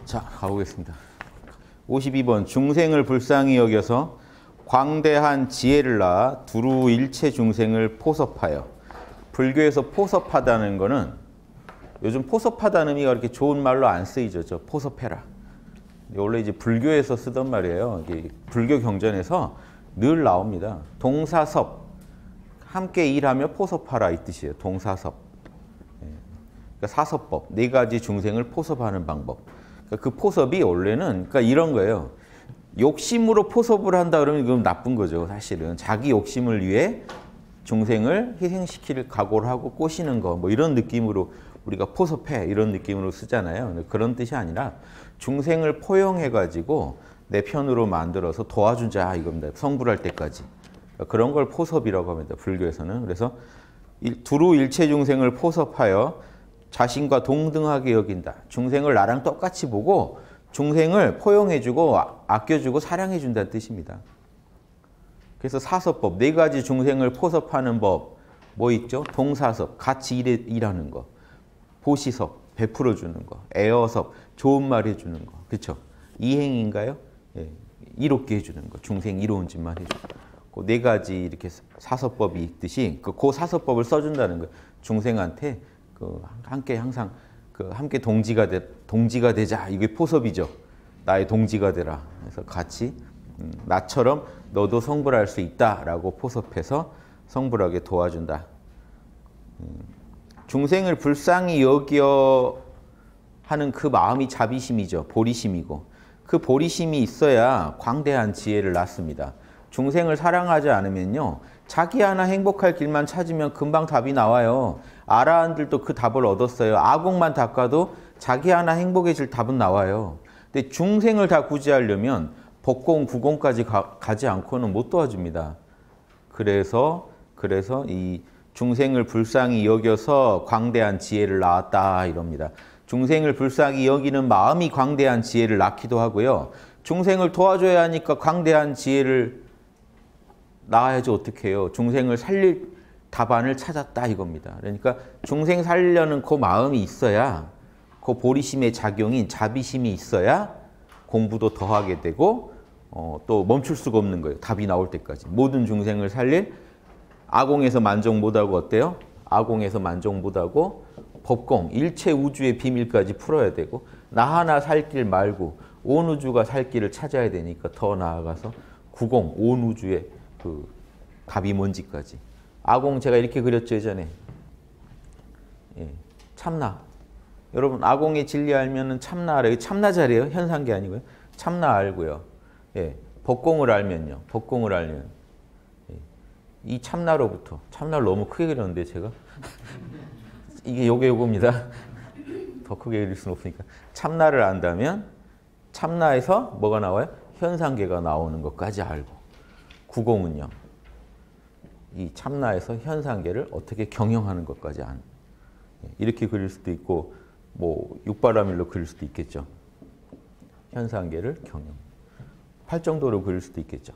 자, 가보겠습니다. 52번 중생을 불쌍히 여겨서 광대한 지혜를 낳아 두루 일체 중생을 포섭하여. 불교에서 포섭하다는 거는 요즘 포섭하다는 의미가 그렇게 좋은 말로 안 쓰이죠. 저 포섭해라. 원래 이제 불교에서 쓰던 말이에요. 이게 불교 경전에서 늘 나옵니다. 동사섭, 함께 일하며 포섭하라 이 뜻이에요. 동사섭. 그러니까 사섭법, 네 가지 중생을 포섭하는 방법. 그러니까 그 포섭이 원래는 그러니까 이런 거예요. 욕심으로 포섭을 한다 그러면 그건 나쁜 거죠. 사실은 자기 욕심을 위해 중생을 희생시킬 각오를 하고 꼬시는 거, 뭐 이런 느낌으로 우리가 포섭해 이런 느낌으로 쓰잖아요. 그런 뜻이 아니라 중생을 포용해가지고 내 편으로 만들어서 도와주자 이겁니다. 성불할 때까지. 그런 걸 포섭이라고 합니다. 불교에서는. 그래서 두루 일체 중생을 포섭하여 자신과 동등하게 여긴다. 중생을 나랑 똑같이 보고 중생을 포용해주고 아껴주고 사랑해준다는 뜻입니다. 그래서 사섭법, 네 가지 중생을 포섭하는 법, 뭐 있죠? 동사섭, 같이 일하는 거. 보시섭, 베풀어주는 거. 애어섭, 좋은 말 해주는 거. 그렇죠? 이행인가요? 예, 이롭게 해주는 거. 중생 이로운 짓만 해주는 거. 그 네 가지 이렇게 사섭법이 있듯이 그 사섭법을 써준다는 거예요. 중생한테 함께 항상 함께 동지가 되자. 이게 포섭이죠. 나의 동지가 되라. 그래서 같이 나처럼 너도 성불할 수 있다라고 포섭해서 성불하게 도와준다. 중생을 불쌍히 여겨 하는 그 마음이 자비심이죠. 보리심이고 그 보리심이 있어야 광대한 지혜를 낳습니다. 중생을 사랑하지 않으면요. 자기 하나 행복할 길만 찾으면 금방 답이 나와요. 아라한들도 그 답을 얻었어요. 아공만 닦아도 자기 하나 행복해질 답은 나와요. 근데 중생을 다 구제하려면 법공, 구공까지 가지 않고는 못 도와줍니다. 그래서 이 중생을 불쌍히 여겨서 광대한 지혜를 낳았다 이럽니다. 중생을 불쌍히 여기는 마음이 광대한 지혜를 낳기도 하고요. 중생을 도와줘야 하니까 광대한 지혜를 낳아야지 어떻게 해요. 중생을 살릴 답안을 찾았다 이겁니다. 그러니까 중생 살리려는 그 마음이 있어야 그 보리심의 작용인 자비심이 있어야 공부도 더 하게 되고 또 멈출 수가 없는 거예요. 답이 나올 때까지. 모든 중생을 살릴 아공에서 만족 못하고 어때요? 아공에서 만족 못하고 법공, 일체 우주의 비밀까지 풀어야 되고 나 하나 살 길 말고 온 우주가 살 길을 찾아야 되니까 더 나아가서 구공, 온 우주의 그 답이 뭔지까지. 아공 제가 이렇게 그렸죠 예전에. 예, 참나. 여러분 아공의 진리 알면은 참나 알아요. 참나 자리예요. 현상계 아니고요. 참나 알고요. 예, 법공을 알면요. 법공을 알면 이 참나로부터 참나를 너무 크게 그렸는데 제가 이게 요겁니다. 더 크게 그릴 수는 없으니까 참나를 안다면 참나에서 뭐가 나와요? 현상계가 나오는 것까지 알고 구공은요. 이 참나에서 현상계를 어떻게 경영하는 것까지 아는. 이렇게 그릴 수도 있고 뭐 육바라밀로 그릴 수도 있겠죠. 현상계를 경영. 팔정도로 그릴 수도 있겠죠.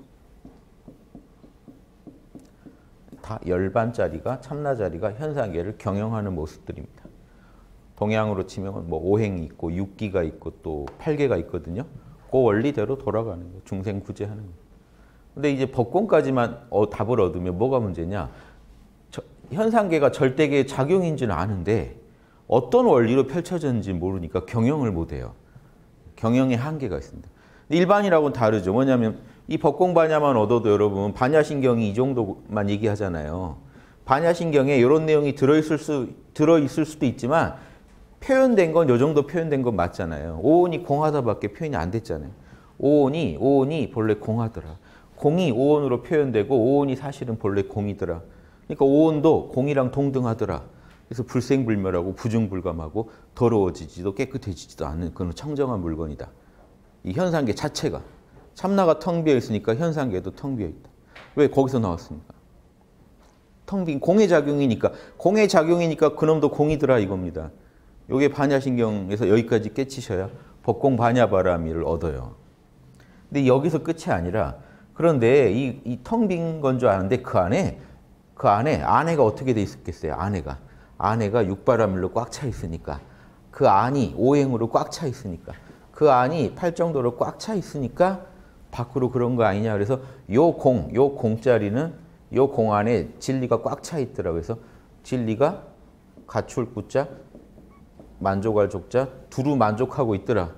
다 열반짜리가 참나자리가 현상계를 경영하는 모습들입니다. 동양으로 치면 뭐 오행이 있고 육기가 있고 또 팔계가 있거든요. 그 원리대로 돌아가는 거예요. 중생 구제하는 거예요. 근데 이제 법공까지만 답을 얻으면 뭐가 문제냐? 현상계가 절대계의 작용인지는 아는데 어떤 원리로 펼쳐졌는지 모르니까 경영을 못해요. 경영의 한계가 있습니다. 일반이라고는 다르죠. 뭐냐면 이 법공 반야만 얻어도 여러분 반야신경이 이 정도만 얘기하잖아요. 반야신경에 이런 내용이 들어있을 수도 있지만 표현된 건 이 정도 표현된 건 맞잖아요. 오온이 공하다밖에 표현이 안 됐잖아요. 오온이 본래 공하더라. 공이 오온으로 표현되고 오온이 사실은 본래 공이더라. 그러니까 오온도 공이랑 동등하더라. 그래서 불생불멸하고 부중불감하고 더러워지지도 깨끗해지지도 않는 그런 청정한 물건이다. 이 현상계 자체가. 참나가 텅 비어 있으니까 현상계도 텅 비어 있다. 왜 거기서 나왔습니까? 텅 빈 공의 작용이니까. 공의 작용이니까 그놈도 공이더라 이겁니다. 요게 반야신경에서 여기까지 깨치셔야 법공 반야바라미를 얻어요. 근데 여기서 끝이 아니라 그런데 이 텅 빈 건 줄 아는데 그 안에 안에가 어떻게 돼 있었겠어요? 안에가 육바라밀로 꽉 차 있으니까 그 안이 오행으로 꽉 차 있으니까 그 안이 팔 정도로 꽉 차 있으니까 밖으로 그런 거 아니냐. 그래서 요 공자리는 요 공 안에 진리가 꽉 차 있더라고요. 그래서 진리가 갖출 구자, 만족할 족자, 두루 만족하고 있더라.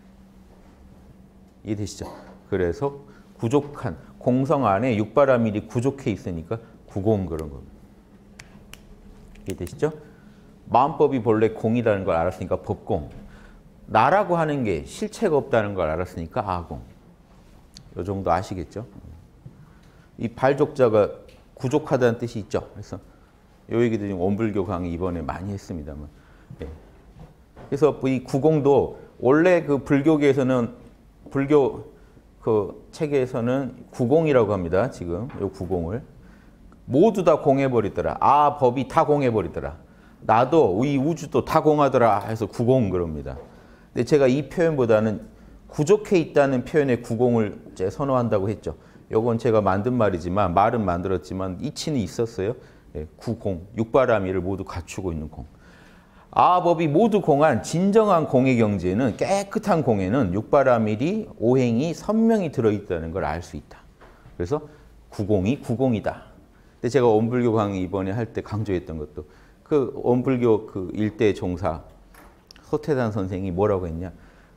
이해되시죠? 그래서 구족한 공성 안에 육바라밀이 구족해 있으니까 구공 그런 겁니다. 이해되시죠? 마음법이 본래 공이라는 걸 알았으니까 법공. 나라고 하는 게 실체가 없다는 걸 알았으니까 아공. 이 정도 아시겠죠? 이 발족자가 구족하다는 뜻이 있죠. 그래서 이 얘기도 지금 원불교 강의 이번에 많이 했습니다만. 네. 그래서 이 구공도 원래 그 불교계에서는 불교 그 체계에서는 구공이라고 합니다. 지금 이 구공을 모두 다 공해버리더라. 아 법이 다 공해버리더라. 나도 이 우주도 다 공하더라 해서 구공 그럽니다. 근데 제가 이 표현보다는 구족해 있다는 표현에 구공을 이제 선호한다고 했죠. 요건 제가 만든 말이지만 말은 만들었지만 이치는 있었어요. 예, 구공, 육바라밀을 모두 갖추고 있는 공. 아법이 모두 공한 진정한 공의 경지에는 깨끗한 공에는 육바라밀이 오행이 선명히 들어있다는 걸 알 수 있다. 그래서 구공이 구공이다. 근데 제가 원불교 강의 이번에 할 때 강조했던 것도 그 원불교 그 일대 종사 서태단 선생이 뭐라고 했냐?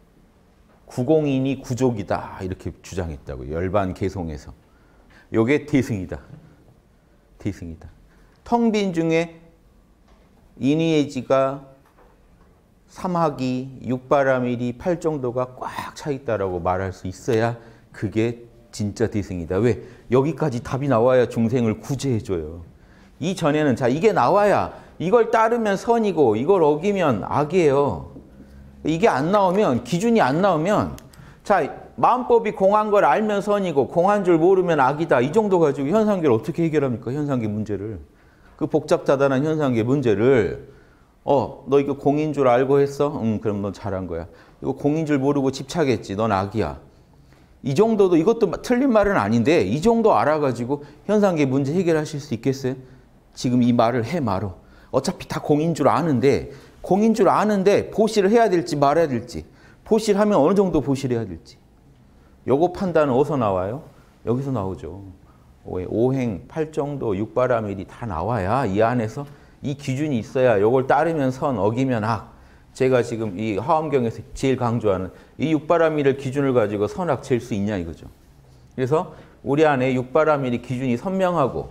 구공인이 구족이다 이렇게 주장했다고요. 열반 개송에서. 요게 대승이다. 대승이다. 텅빈 중에 인의예지가 삼학이 육바라밀이 팔 정도가 꽉 차 있다라고 말할 수 있어야 그게 진짜 대승이다. 왜? 여기까지 답이 나와야 중생을 구제해줘요. 이전에는 자 이게 나와야 이걸 따르면 선이고 이걸 어기면 악이에요. 이게 안 나오면 기준이 안 나오면 자 마음법이 공한 걸 알면 선이고 공한 줄 모르면 악이다. 이 정도 가지고 현상계를 어떻게 해결합니까? 현상계 문제를. 그 복잡다단한 현상계 문제를 너 이거 공인 줄 알고 했어? 응, 그럼 넌 잘한 거야. 이거 공인 줄 모르고 집착했지. 넌 악이야. 이 정도도 이것도 틀린 말은 아닌데 이 정도 알아가지고 현상계 문제 해결하실 수 있겠어요? 지금 이 말을 해 말어. 어차피 다 공인 줄 아는데 공인 줄 아는데 보시를 해야 될지 말아야 될지 보시를 하면 어느 정도 보시를 해야 될지 요거 판단은 어디서 나와요? 여기서 나오죠. 오행, 팔정도, 육바라밀이 다 나와야 이 안에서 이 기준이 있어야 요걸 따르면 선, 어기면 악. 제가 지금 이 화엄경에서 제일 강조하는 이 육바라밀을 기준을 가지고 선악 잴 수 있냐 이거죠. 그래서 우리 안에 육바라밀이 기준이 선명하고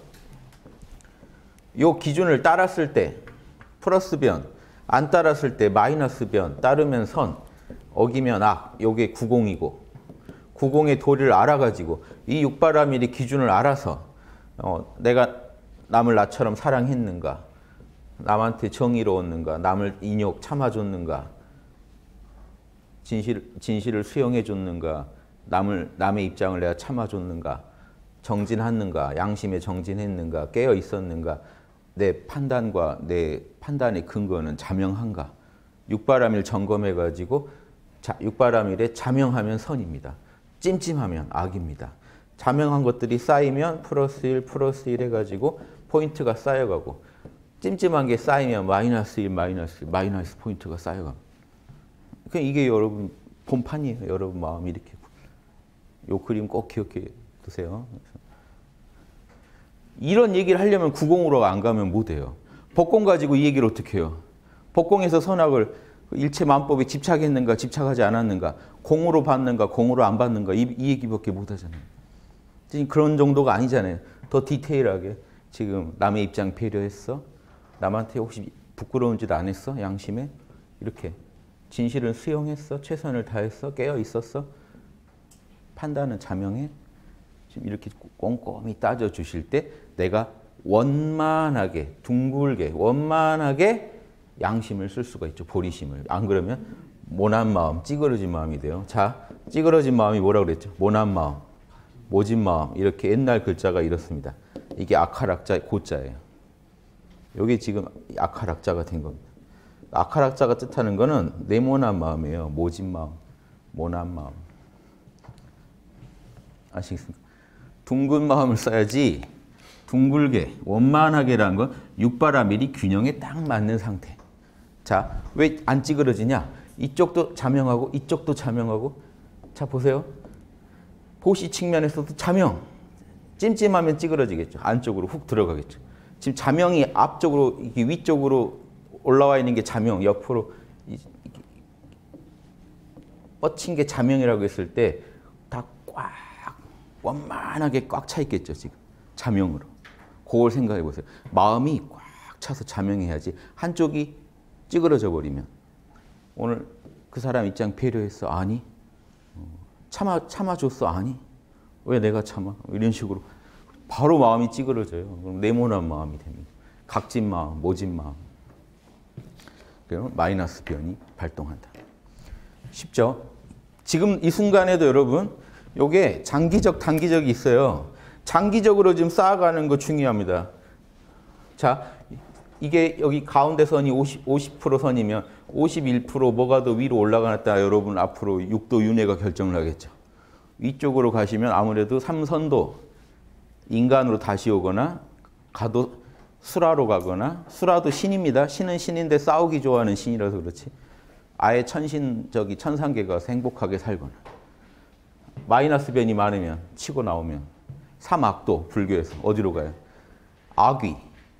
요 기준을 따랐을 때 플러스 변, 안 따랐을 때 마이너스 변, 따르면 선, 어기면 악. 요게 구공이고 구공의 도리를 알아가지고 이 육바라밀의 기준을 알아서 내가 남을 나처럼 사랑했는가, 남한테 정의로웠는가, 남을 인욕 참아줬는가, 진실을 수용해줬는가, 남의 입장을 내가 참아줬는가, 정진했는가, 양심에 정진했는가, 깨어 있었는가, 내 판단과 내 판단의 근거는 자명한가. 육바라밀 점검해가지고 육바라밀에 자명하면 선입니다. 찜찜하면 악입니다. 자명한 것들이 쌓이면 플러스 1, 플러스 1 해가지고 포인트가 쌓여가고 찜찜한 게 쌓이면 마이너스 1, 마이너스 포인트가 쌓여갑니다. 이게 여러분 본판이에요. 여러분 마음이 이렇게. 요 그림 꼭 기억해 두세요. 이런 얘기를 하려면 구공으로 안 가면 못해요. 법공 가지고 이 얘기를 어떻게 해요? 법공에서 선악을 일체 만법에 집착했는가 집착하지 않았는가 공으로 받는가 공으로 안 받는가 이 얘기밖에 못하잖아요. 지금 그런 정도가 아니잖아요. 더 디테일하게 지금 남의 입장 배려했어? 남한테 혹시 부끄러운 짓 안 했어? 양심에? 이렇게 진실은 수용했어? 최선을 다했어? 깨어 있었어? 판단은 자명해? 지금 이렇게 꼼꼼히 따져주실 때 내가 원만하게 둥글게 원만하게 양심을 쓸 수가 있죠. 보리심을. 안 그러면 모난 마음, 찌그러진 마음이 돼요. 자, 찌그러진 마음이 뭐라고 그랬죠? 모난 마음, 모진 마음. 이렇게 옛날 글자가 이렇습니다. 이게 아칼악자 고자예요. 이게 지금 아칼악자가 된 겁니다. 아칼악자가 뜻하는 거는 네모난 마음이에요. 모진 마음, 모난 마음. 아시겠습니까? 둥근 마음을 써야지 둥글게, 원만하게라는 건 육바라밀이 균형에 딱 맞는 상태. 자, 왜 안 찌그러지냐? 이쪽도 자명하고 이쪽도 자명하고. 자 보세요. 보시 측면에서도 자명. 찜찜하면 찌그러지겠죠. 안쪽으로 훅 들어가겠죠. 지금 자명이 앞쪽으로 이게 위쪽으로 올라와 있는 게 자명, 옆으로 뻗친 게 자명이라고 했을 때 다 꽉 원만하게 꽉 차 있겠죠. 지금 자명으로. 그걸 생각해 보세요. 마음이 꽉 차서 자명해야지 한쪽이 찌그러져 버리면 오늘 그 사람 입장 배려했어? 아니. 참아줬어? 아니. 왜 내가 참아? 이런 식으로 바로 마음이 찌그러져요. 그럼 네모난 마음이 됩니다. 각진 마음, 모진 마음. 그러면 마이너스 변이 발동한다. 쉽죠? 지금 이 순간에도 여러분 요게 장기적, 단기적이 있어요. 장기적으로 지금 쌓아가는 거 중요합니다. 자, 이게 여기 가운데 선이 50% 선이면 51% 뭐가 더 위로 올라가놨다 여러분 앞으로 6도 윤회가 결정을 하겠죠. 위쪽으로 가시면 아무래도 삼선도 인간으로 다시 오거나 가도 수라로 가거나 수라도 신입니다. 신은 신인데 싸우기 좋아하는 신이라서 그렇지. 아예 천신적이 천상계가 행복하게 살거나 마이너스 변이 많으면 치고 나오면 삼악도 불교에서 어디로 가요? 악귀.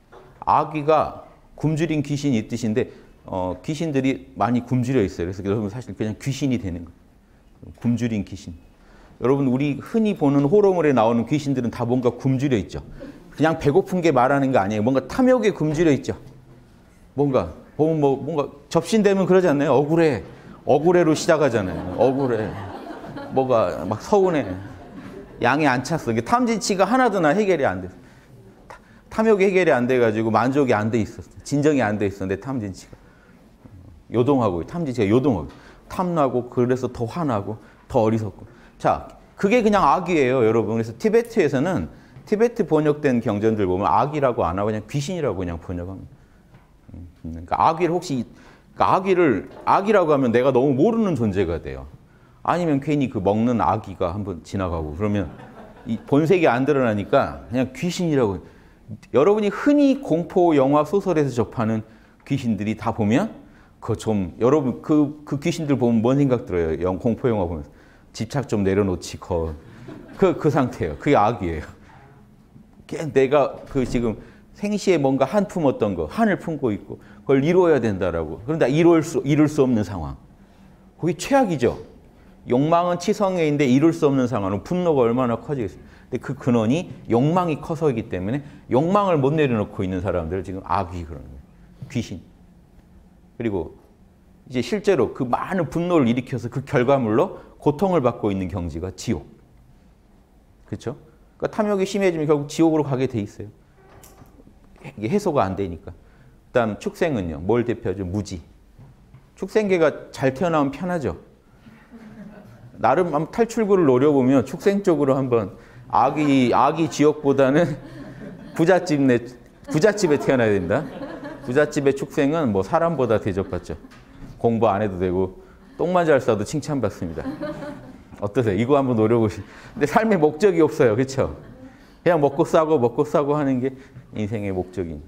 악귀가 굶주린 귀신이 있듯인데 귀신들이 많이 굶주려 있어요. 그래서 여러분 사실 그냥 귀신이 되는 거예요. 굶주린 귀신. 여러분 우리 흔히 보는 호러물에 나오는 귀신들은 다 뭔가 굶주려 있죠. 그냥 배고픈 게 말하는 거 아니에요. 뭔가 탐욕에 굶주려 있죠. 뭔가 보면 뭔가 접신되면 그러지 않나요? 억울해. 억울해로 시작하잖아요. 억울해. 뭐가 막 서운해. 양이 안 찼어. 이게 탐진치가 하나도 해결이 안 돼. 탐욕이 해결이 안 돼가지고 만족이 안 돼 있었어. 진정이 안 돼 있었는데 탐진치가 요동하고 탐진치가 요동하고 탐나고 그래서 더 화나고 더 어리석고. 자, 그게 그냥 악이에요, 여러분. 그래서 티베트에서는 티베트 번역된 경전들 보면 악이라고 안 하고 그냥 귀신이라고 그냥 번역합니다. 그러니까 악의를 혹시 그러니까 악이라고 하면 내가 너무 모르는 존재가 돼요. 아니면 괜히 그 먹는 아기가 한번 지나가고 그러면 이 본색이 안 드러나니까 그냥 귀신이라고. 여러분이 흔히 공포 영화 소설에서 접하는 귀신들이 다 보면 그 좀 여러분 그 귀신들 보면 뭔 생각 들어요? 공포 영화 보면서 집착 좀 내려놓지 그 상태예요. 그게 악이에요. 내가 그 지금 생시에 뭔가 한 품었던 거 한을 품고 있고 그걸 이루어야 된다라고. 그런데 이룰 수 없는 상황. 그게 최악이죠. 욕망은 치성애인데 이룰 수 없는 상황은 분노가 얼마나 커지겠어요. 근데 그 근원이 욕망이 커서이기 때문에 욕망을 못 내려놓고 있는 사람들을 지금 악귀 그러는 거예요. 귀신. 그리고 이제 실제로 그 많은 분노를 일으켜서 그 결과물로 고통을 받고 있는 경지가 지옥. 그렇죠? 그러니까 탐욕이 심해지면 결국 지옥으로 가게 돼 있어요. 이게 해소가 안 되니까. 그다음 축생은요. 뭘 대표하죠? 무지. 축생계가 잘 태어나면 편하죠. 나름 탈출구를 노려보면 축생 쪽으로 한번 악이 지옥보다는 부잣집에 태어나야 된다. 부잣집의 축생은 뭐 사람보다 대접받죠. 공부 안 해도 되고 똥만 잘 싸도 칭찬받습니다. 어떠세요? 이거 한번 노려보시. 근데 삶의 목적이 없어요. 그렇죠? 그냥 먹고 싸고 하는 게 인생의 목적인.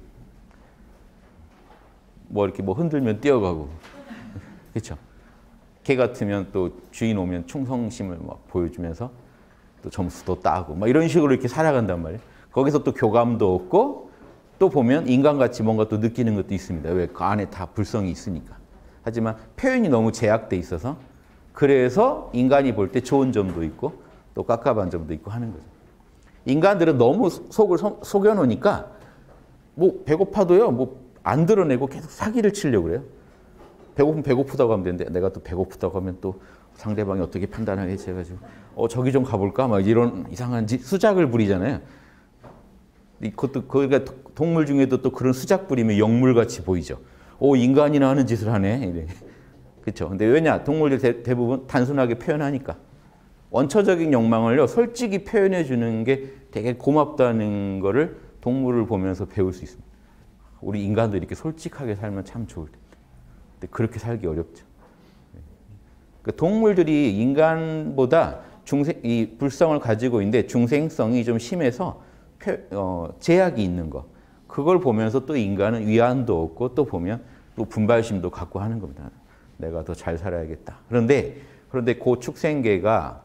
뭐 이렇게 뭐 흔들면 뛰어가고. 그렇죠? 개 같으면 또 주인 오면 충성심을 막 보여주면서 또 점수도 따고 막 이런 식으로 이렇게 살아간단 말이에요. 거기서 또 교감도 없고 또 보면 인간같이 뭔가 또 느끼는 것도 있습니다. 왜? 그 안에 다 불성이 있으니까. 하지만 표현이 너무 제약돼 있어서 그래서 인간이 볼 때 좋은 점도 있고 또 깝깝한 점도 있고 하는 거죠. 인간들은 너무 속을 속여놓으니까 뭐 배고파도요. 뭐 안 드러내고 계속 사기를 치려고 그래요. 배고프면 배고프다고 하면 되는데 내가 또 배고프다고 하면 또 상대방이 어떻게 판단하겠지 해가지고 저기 좀 가볼까? 막 이런 이상한 수작을 부리잖아요. 그것도 거기가 동물 중에도 또 그런 수작 부리면 영물같이 보이죠. 인간이나 하는 짓을 하네. 이래. 그렇죠. 근데 왜냐? 동물들 대부분 단순하게 표현하니까. 원초적인 욕망을요. 솔직히 표현해 주는 게 되게 고맙다는 거를 동물을 보면서 배울 수 있습니다. 우리 인간도 이렇게 솔직하게 살면 참 좋을 텐데. 근데 그렇게 살기 어렵죠. 그러니까 동물들이 인간보다 이 불성을 가지고 있는데 중생성이 좀 심해서 제약이 있는 거. 그걸 보면서 또 인간은 위안도 얻고 또 보면 또 분발심도 갖고 하는 겁니다. 내가 더 잘 살아야겠다. 그런데 그 축생계가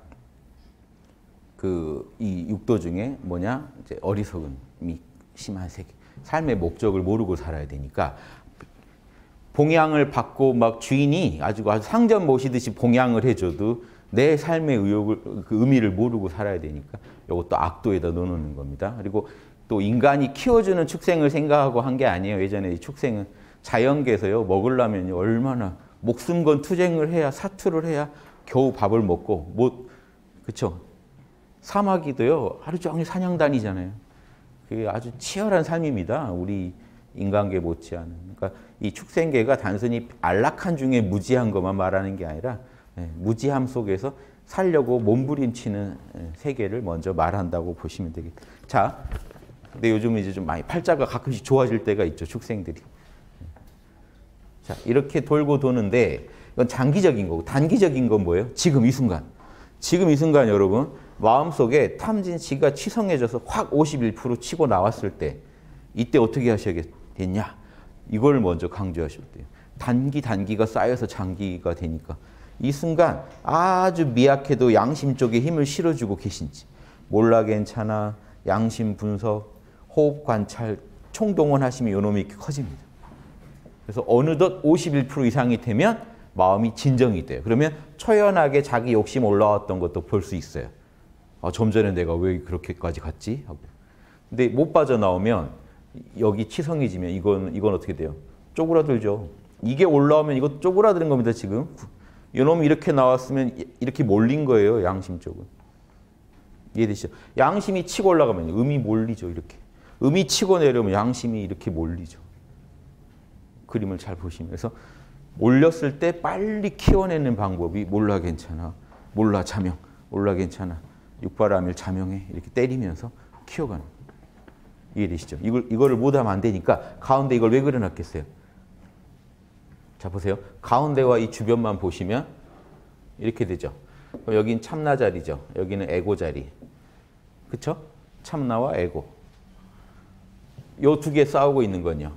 이 육도 중에 뭐냐? 이제 어리석음이 심한 세계. 삶의 목적을 모르고 살아야 되니까 봉양을 받고 막 주인이 아주 상전 모시듯이 봉양을 해줘도 내 삶의 의미를 모르고 살아야 되니까 이것도 악도에다 넣어놓는 겁니다. 그리고 또 인간이 키워주는 축생을 생각하고 한 게 아니에요. 예전에 이 축생은 자연계에서요, 먹으려면 얼마나 목숨 건 투쟁을 해야, 사투를 해야 겨우 밥을 먹고, 그쵸? 사마귀도요, 하루 종일 사냥 다니잖아요. 그게 아주 치열한 삶입니다. 우리 인간계 못지않은. 그러니까 이 축생계가 단순히 안락한 중에 무지한 것만 말하는 게 아니라 무지함 속에서 살려고 몸부림치는 세계를 먼저 말한다고 보시면 되겠다. 자, 근데 요즘은 이제 좀 많이 팔자가 가끔씩 좋아질 때가 있죠, 축생들이. 자, 이렇게 돌고 도는데 이건 장기적인 거고, 단기적인 건 뭐예요? 지금 이 순간. 지금 이 순간 여러분, 마음속에 탐진치가 치성해져서 확 51% 치고 나왔을 때 이때 어떻게 하셔야겠냐? 이걸 먼저 강조하셔야 돼요. 단기가 쌓여서 장기가 되니까 이 순간 아주 미약해도 양심 쪽에 힘을 실어주고 계신지, 몰라 괜찮아, 양심 분석, 호흡 관찰, 총동원하시면 요놈이 이렇게 커집니다. 그래서 어느덧 51% 이상이 되면 마음이 진정이 돼요. 그러면 초연하게 자기 욕심 올라왔던 것도 볼 수 있어요. 좀 전에 내가 왜 그렇게까지 갔지? 하고. 근데 못 빠져나오면 여기 치성해지면 이건 어떻게 돼요? 쪼그라들죠. 이게 올라오면 이것도 쪼그라드는 겁니다, 지금. 이놈이 이렇게 나왔으면 이렇게 몰린 거예요, 양심 쪽은. 이해되시죠? 양심이 치고 올라가면 음이 몰리죠, 이렇게. 음이 치고 내려오면 양심이 이렇게 몰리죠. 그림을 잘 보시면. 그래서 몰렸을 때 빨리 키워내는 방법이 몰라 괜찮아, 몰라 자명, 몰라 괜찮아, 육바라밀 자명해 이렇게 때리면서 키워가는 거예요. 이해되시죠? 이거를 못하면 안 되니까 가운데 이걸 왜 그려놨겠어요? 자, 보세요. 가운데와 이 주변만 보시면 이렇게 되죠. 그럼 여긴 참나 자리죠. 여기는 에고 자리. 그쵸? 참나와 에고. 요 두 개 싸우고 있는 건요.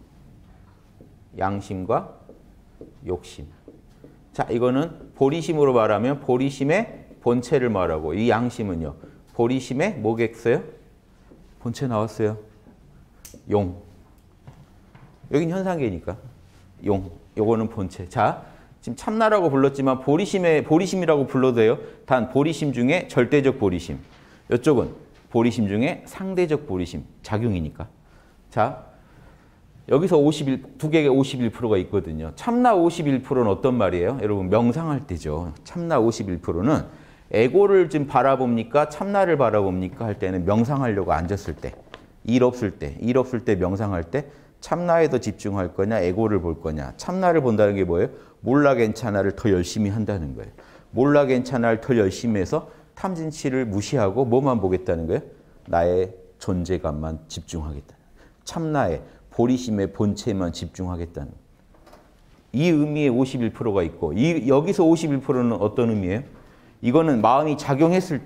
양심과 욕심. 자, 이거는 보리심으로 말하면 보리심의 본체를 말하고, 이 양심은요. 보리심의 뭐겠어요? 본체 나왔어요. 용. 여긴 현상계니까. 용. 요거는 본체. 자, 지금 참나라고 불렀지만 보리심이라고 불러도 돼요. 단 보리심 중에 절대적 보리심. 이쪽은 보리심 중에 상대적 보리심. 작용이니까. 자, 여기서 두 개의 51%가 있거든요. 참나 51%는 어떤 말이에요? 여러분 명상할 때죠. 참나 51%는 에고를 지금 바라봅니까? 참나를 바라봅니까? 할 때는 명상하려고 앉았을 때, 일 없을 때 명상할 때 참나에 더 집중할 거냐, 에고를 볼 거냐. 참나를 본다는 게 뭐예요? 몰라 괜찮아를 더 열심히 한다는 거예요. 몰라 괜찮아를 더 열심히 해서 탐진치를 무시하고 뭐만 보겠다는 거예요? 나의 존재감만 집중하겠다. 참나의 보리심의 본체만 집중하겠다는 거예요. 이 의미의 51%가 있고, 여기서 51%는 어떤 의미예요? 이거는 마음이 작용했을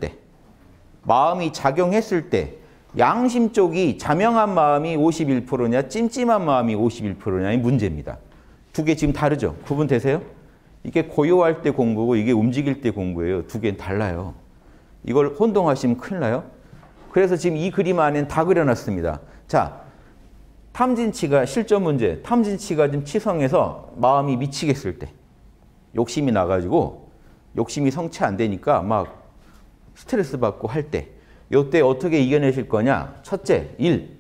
때 양심 쪽이 자명한 마음이 51%냐 찜찜한 마음이 51%냐의 문제입니다. 두 개 지금 다르죠? 구분되세요? 이게 고요할 때 공부고 이게 움직일 때 공부예요. 두 개는 달라요. 이걸 혼동하시면 큰일 나요. 그래서 지금 이 그림 안엔 다 그려놨습니다. 자, 탐진치가 실전 문제. 탐진치가 지금 치성해서 마음이 미치겠을 때, 욕심이 나가지고 욕심이 성취 안 되니까 막 스트레스 받고 할 때, 이때 어떻게 이겨내실 거냐? 첫째, 1.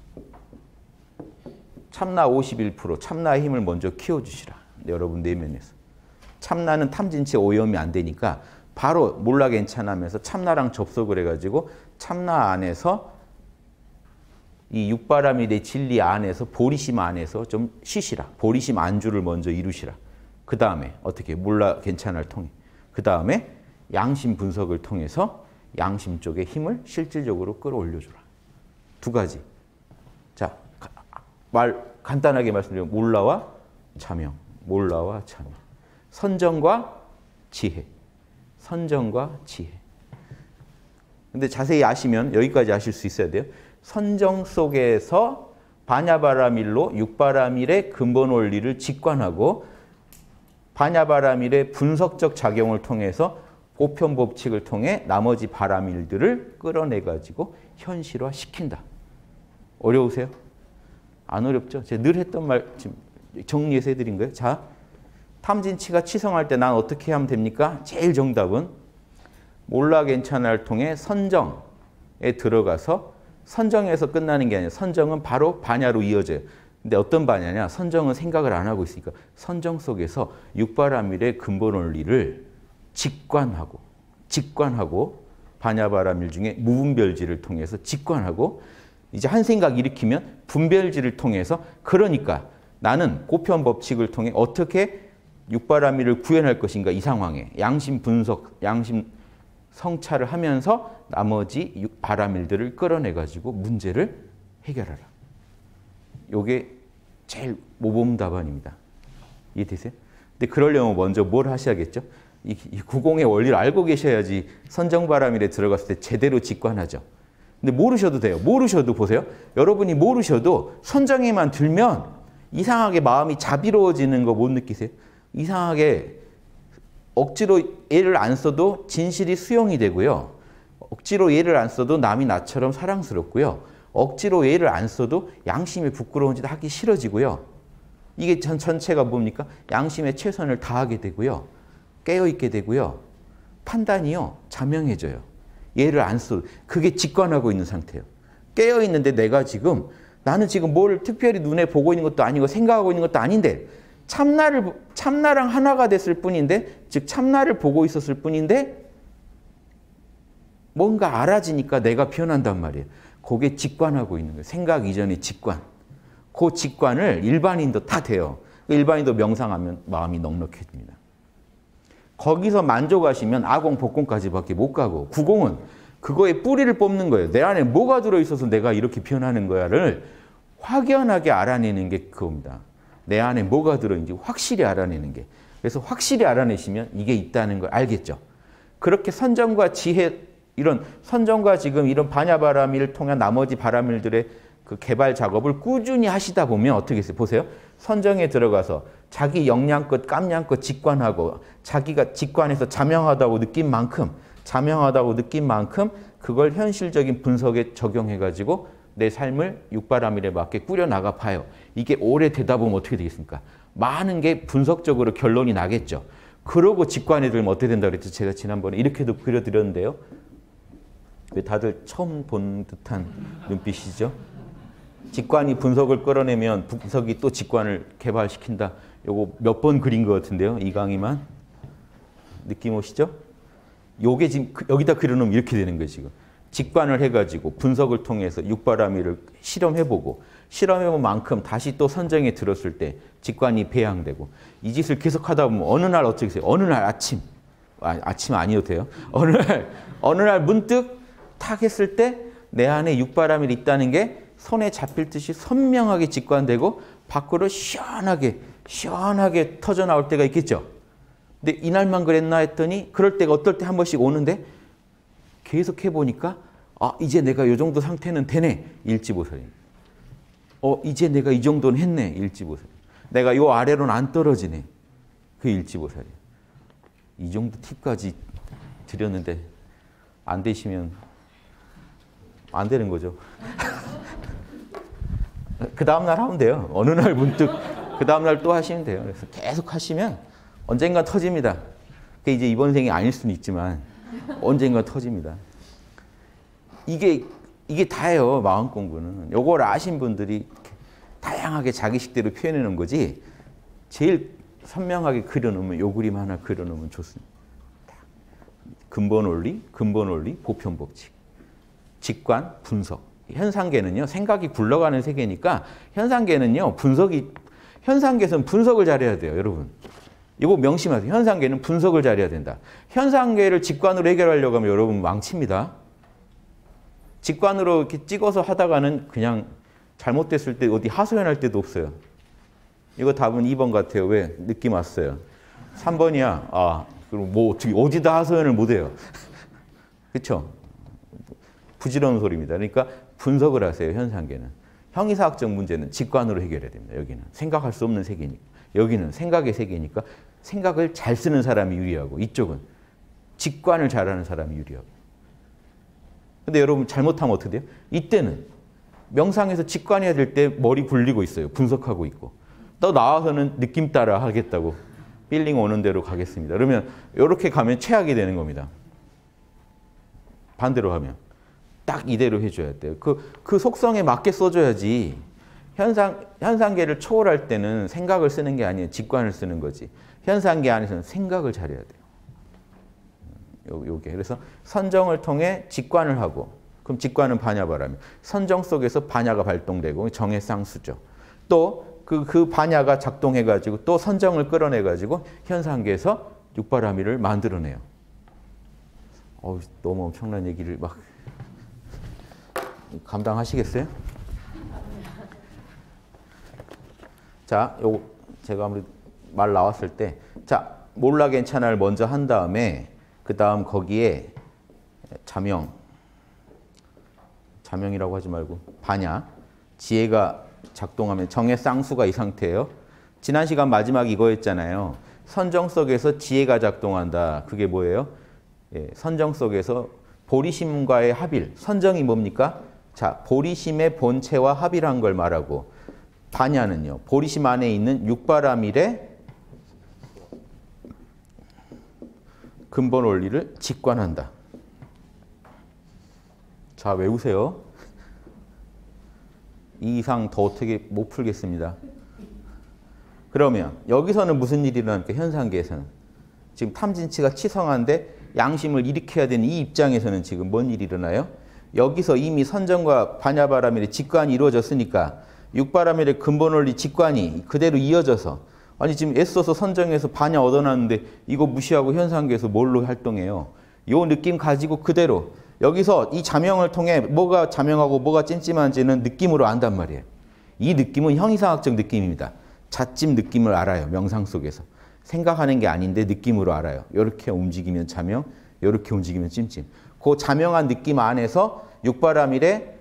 참나 51%, 참나의 힘을 먼저 키워주시라. 여러분 내면에서. 참나는 탐진치 오염이 안 되니까 바로 몰라 괜찮으면서 참나랑 접속을 해가지고 참나 안에서 이 육바람이 내 진리 안에서 보리심 안에서 좀 쉬시라. 보리심 안주를 먼저 이루시라. 그 다음에 어떻게 몰라 괜찮을 통해. 그 다음에 양심 분석을 통해서 양심 쪽의 힘을 실질적으로 끌어올려주라. 두 가지. 자, 간단하게 말씀드리면 몰라와 자명, 몰라와 자명. 선정과 지혜. 선정과 지혜. 근데 자세히 아시면 여기까지 아실 수 있어야 돼요. 선정 속에서 바냐바라밀로 육바라밀의 근본 원리를 직관하고 반야바라밀의 분석적 작용을 통해서 보편 법칙을 통해 나머지 바라밀들을 끌어내가지고 현실화시킨다. 어려우세요? 안 어렵죠? 제가 늘 했던 말 지금 정리해서 해드린 거예요. 자, 탐진치가 치성할 때 난 어떻게 하면 됩니까? 제일 정답은 몰라 괜찮아를 통해 선정에 들어가서 선정에서 끝나는 게 아니라 선정은 바로 반야로 이어져요. 근데 어떤 반야냐? 선정은 생각을 안 하고 있으니까 선정 속에서 육바라밀의 근본 원리를 직관하고 반야바라밀 중에 무분별지를 통해서 직관하고 이제 한 생각 일으키면 분별지를 통해서 그러니까 나는 보편 법칙을 통해 어떻게 육바라밀을 구현할 것인가 이 상황에 양심 분석, 양심 성찰을 하면서 나머지 바라밀들을 끌어내가지고 문제를 해결하라. 요게 제일 모범 답안입니다. 이해되세요? 근데 그러려면 먼저 뭘 하셔야겠죠? 이 구공의 원리를 알고 계셔야지 선정바라밀에 들어갔을 때 제대로 직관하죠. 근데 모르셔도 돼요. 모르셔도 보세요. 여러분이 모르셔도 선정에만 들면 이상하게 마음이 자비로워지는 거 못 느끼세요? 이상하게 억지로 얘를 안 써도 진실이 수용이 되고요. 억지로 얘를 안 써도 남이 나처럼 사랑스럽고요. 억지로 얘를 안 써도 양심이 부끄러운 짓 하기 싫어지고요. 이게 전체가 뭡니까? 양심의 최선을 다하게 되고요. 깨어있게 되고요. 판단이요. 자명해져요. 얘를 안 써도. 그게 직관하고 있는 상태예요. 깨어있는데 나는 지금 뭘 특별히 눈에 보고 있는 것도 아니고 생각하고 있는 것도 아닌데 참나랑 하나가 됐을 뿐인데 즉 참나를 보고 있었을 뿐인데 뭔가 알아지니까 내가 변한단 말이에요. 그게 직관하고 있는 거예요. 생각 이전의 직관. 그 직관을 일반인도 다 돼요. 일반인도 명상하면 마음이 넉넉해집니다. 거기서 만족하시면 아공, 복공까지밖에 못 가고 구공은 그거의 뿌리를 뽑는 거예요. 내 안에 뭐가 들어있어서 내가 이렇게 변하는 거야를 확연하게 알아내는 게 그겁니다. 내 안에 뭐가 들어있는지 확실히 알아내는 게. 그래서 확실히 알아내시면 이게 있다는 걸 알겠죠. 그렇게 선정과 지혜, 이런 선정과 지금 이런 반야바라밀을 통한 나머지 바라밀들의 그 개발 작업을 꾸준히 하시다 보면 어떻게 했어요? 보세요. 선정에 들어가서 자기 역량껏 깜냥껏 직관하고 자기가 직관해서 자명하다고 느낀 만큼 그걸 현실적인 분석에 적용해가지고 내 삶을 육바라밀에 맞게 꾸려나가 봐요. 이게 오래 되다 보면 어떻게 되겠습니까? 많은 게 분석적으로 결론이 나겠죠. 그러고 직관에 들면 어떻게 된다고 그랬죠? 제가 지난번에 이렇게도 그려드렸는데요. 왜 다들 처음 본 듯한 눈빛이죠? 직관이 분석을 끌어내면 분석이 또 직관을 개발시킨다. 요거 몇 번 그린 것 같은데요. 이 강의만. 느낌 오시죠? 요게 지금 여기다 그려놓으면 이렇게 되는 거예요. 지금. 직관을 해가지고 분석을 통해서 육바라밀을 실험해보고 실험해본 만큼 다시 또 선정에 들었을 때 직관이 배양되고 이 짓을 계속 하다 보면 어느 날 어떻게 해요? 어느 날 아침 아니어도 돼요. 어느 날 문득 탁 했을 때 내 안에 육바라밀이 있다는 게 손에 잡힐 듯이 선명하게 직관되고 밖으로 시원하게 터져나올 때가 있겠죠. 근데 이날만 그랬나 했더니 그럴 때가 어떨 때 한 번씩 오는데 계속 해보니까 이제 내가 이 정도 상태는 되네. 일지보살이. 이제 내가 이 정도는 했네. 일지보살. 내가 요 아래로는 안 떨어지네. 그 일지보살이. 이 정도 팁까지 드렸는데 안 되시면 안 되는 거죠. 그 다음날 하면 돼요. 어느 날 문득 그 다음날 또 하시면 돼요. 그래서 계속 하시면 언젠가 터집니다. 그게 이제 이번 생이 아닐 수는 있지만 언젠가 터집니다. 이게 다예요. 마음 공부는. 요걸 아신 분들이 다양하게 자기식대로 표현해 놓은 거지 제일 선명하게 그려놓으면 요 그림 하나 그려놓으면 좋습니다. 근본 원리, 보편 법칙. 직관, 분석. 현상계는요. 생각이 굴러가는 세계니까 현상계는요. 현상계에서는 분석을 잘해야 돼요. 여러분. 이거 명심하세요. 현상계는 분석을 잘해야 된다. 현상계를 직관으로 해결하려고 하면 여러분 망칩니다. 직관으로 이렇게 찍어서 하다가는 그냥 잘못됐을 때 어디 하소연할 때도 없어요. 이거 답은 2번 같아요. 왜? 느낌 왔어요. 3번이야. 그럼 뭐 어디다 하소연을 못해요. 그렇죠? 부질없는 소리입니다. 그러니까 분석을 하세요. 현상계는. 형이사학적 문제는 직관으로 해결해야 됩니다. 여기는 생각할 수 없는 세계니까. 여기는 생각의 세계니까 생각을 잘 쓰는 사람이 유리하고 이쪽은 직관을 잘하는 사람이 유리하고. 근데 여러분 잘못하면 어떻게 돼요? 이때는 명상에서 직관해야 될 때 머리 굴리고 있어요. 분석하고 있고. 또 나와서는 느낌 따라 하겠다고 필링 오는 대로 가겠습니다. 그러면 이렇게 가면 최악이 되는 겁니다. 반대로 하면 딱 이대로 해줘야 돼요. 그 속성에 맞게 써줘야지. 현상계를 초월할 때는 생각을 쓰는 게 아니에요. 직관을 쓰는 거지. 현상계 안에서는 생각을 잘해야 돼요. 요게. 그래서 선정을 통해 직관을 하고, 그럼 직관은 반야바라면 선정 속에서 반야가 발동되고 정의 쌍수죠. 또 그 반야가 작동해가지고 또 선정을 끌어내가지고 현상계에서 육바라밀을 만들어내요. 너무 엄청난 얘기를 막 감당하시겠어요? 자, 제가 아무래도 말 나왔을 때, 자, 몰라 괜찮아를 먼저 한 다음에 그 다음 거기에 자명이라고 하지 말고 반야, 지혜가 작동하면 정의 쌍수가 이 상태예요. 지난 시간 마지막 이거였잖아요. 선정 속에서 지혜가 작동한다. 그게 뭐예요? 선정 속에서 보리심과의 합일. 선정이 뭡니까? 자, 보리심의 본체와 합일한 걸 말하고, 반야는요, 보리심 안에 있는 육바라밀의 근본 원리를 직관한다. 자, 외우세요. 이 이상 더 어떻게 못 풀겠습니다. 그러면 여기서는 무슨 일이 일어납니까? 현상계에서는. 지금 탐진치가 치성한데 양심을 일으켜야 되는 이 입장에서는 지금 뭔 일이 일어나요? 여기서 이미 선정과 반야바라밀의 직관이 이루어졌으니까 육바라밀의 근본 원리 직관이 그대로 이어져서, 아니 지금 애써서 선정해서 반야 얻어놨는데 이거 무시하고 현상계에서 뭘로 활동해요? 요 느낌 가지고 그대로 여기서 이 자명을 통해 뭐가 자명하고 뭐가 찜찜한지는 느낌으로 안단 말이에요. 이 느낌은 형이상학적 느낌입니다. 자찜 느낌을 알아요. 명상 속에서. 생각하는 게 아닌데 느낌으로 알아요. 이렇게 움직이면 자명, 이렇게 움직이면 찜찜. 그 자명한 느낌 안에서 육바라밀의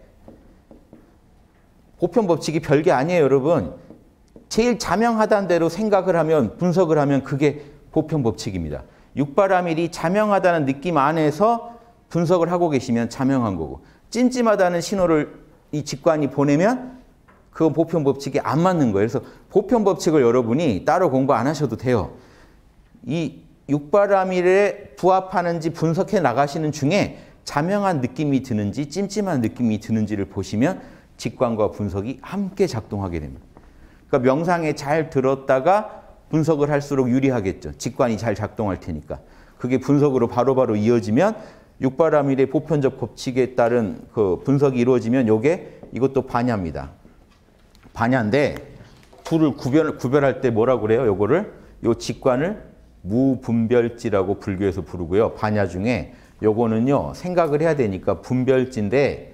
보편 법칙이 별게 아니에요, 여러분. 제일 자명하다는 대로 생각을 하면, 분석을 하면 그게 보편 법칙입니다. 육바라밀이 자명하다는 느낌 안에서 분석을 하고 계시면 자명한 거고, 찜찜하다는 신호를 이 직관이 보내면 그건 보편 법칙이 안 맞는 거예요. 그래서 보편 법칙을 여러분이 따로 공부 안 하셔도 돼요. 이 육바라밀에 부합하는지 분석해 나가시는 중에 자명한 느낌이 드는지 찜찜한 느낌이 드는지를 보시면 직관과 분석이 함께 작동하게 됩니다. 그러니까 명상에 잘 들었다가 분석을 할수록 유리하겠죠. 직관이 잘 작동할 테니까. 그게 분석으로 바로바로 이어지면 육바라밀의 보편적 법칙에 따른 그 분석이 이루어지면 이것도 반야입니다. 반야인데 둘을 구별할 때 뭐라고 그래요? 요 직관을 무분별지라고 불교에서 부르고요. 반야 중에 요거는요, 생각을 해야 되니까 분별지인데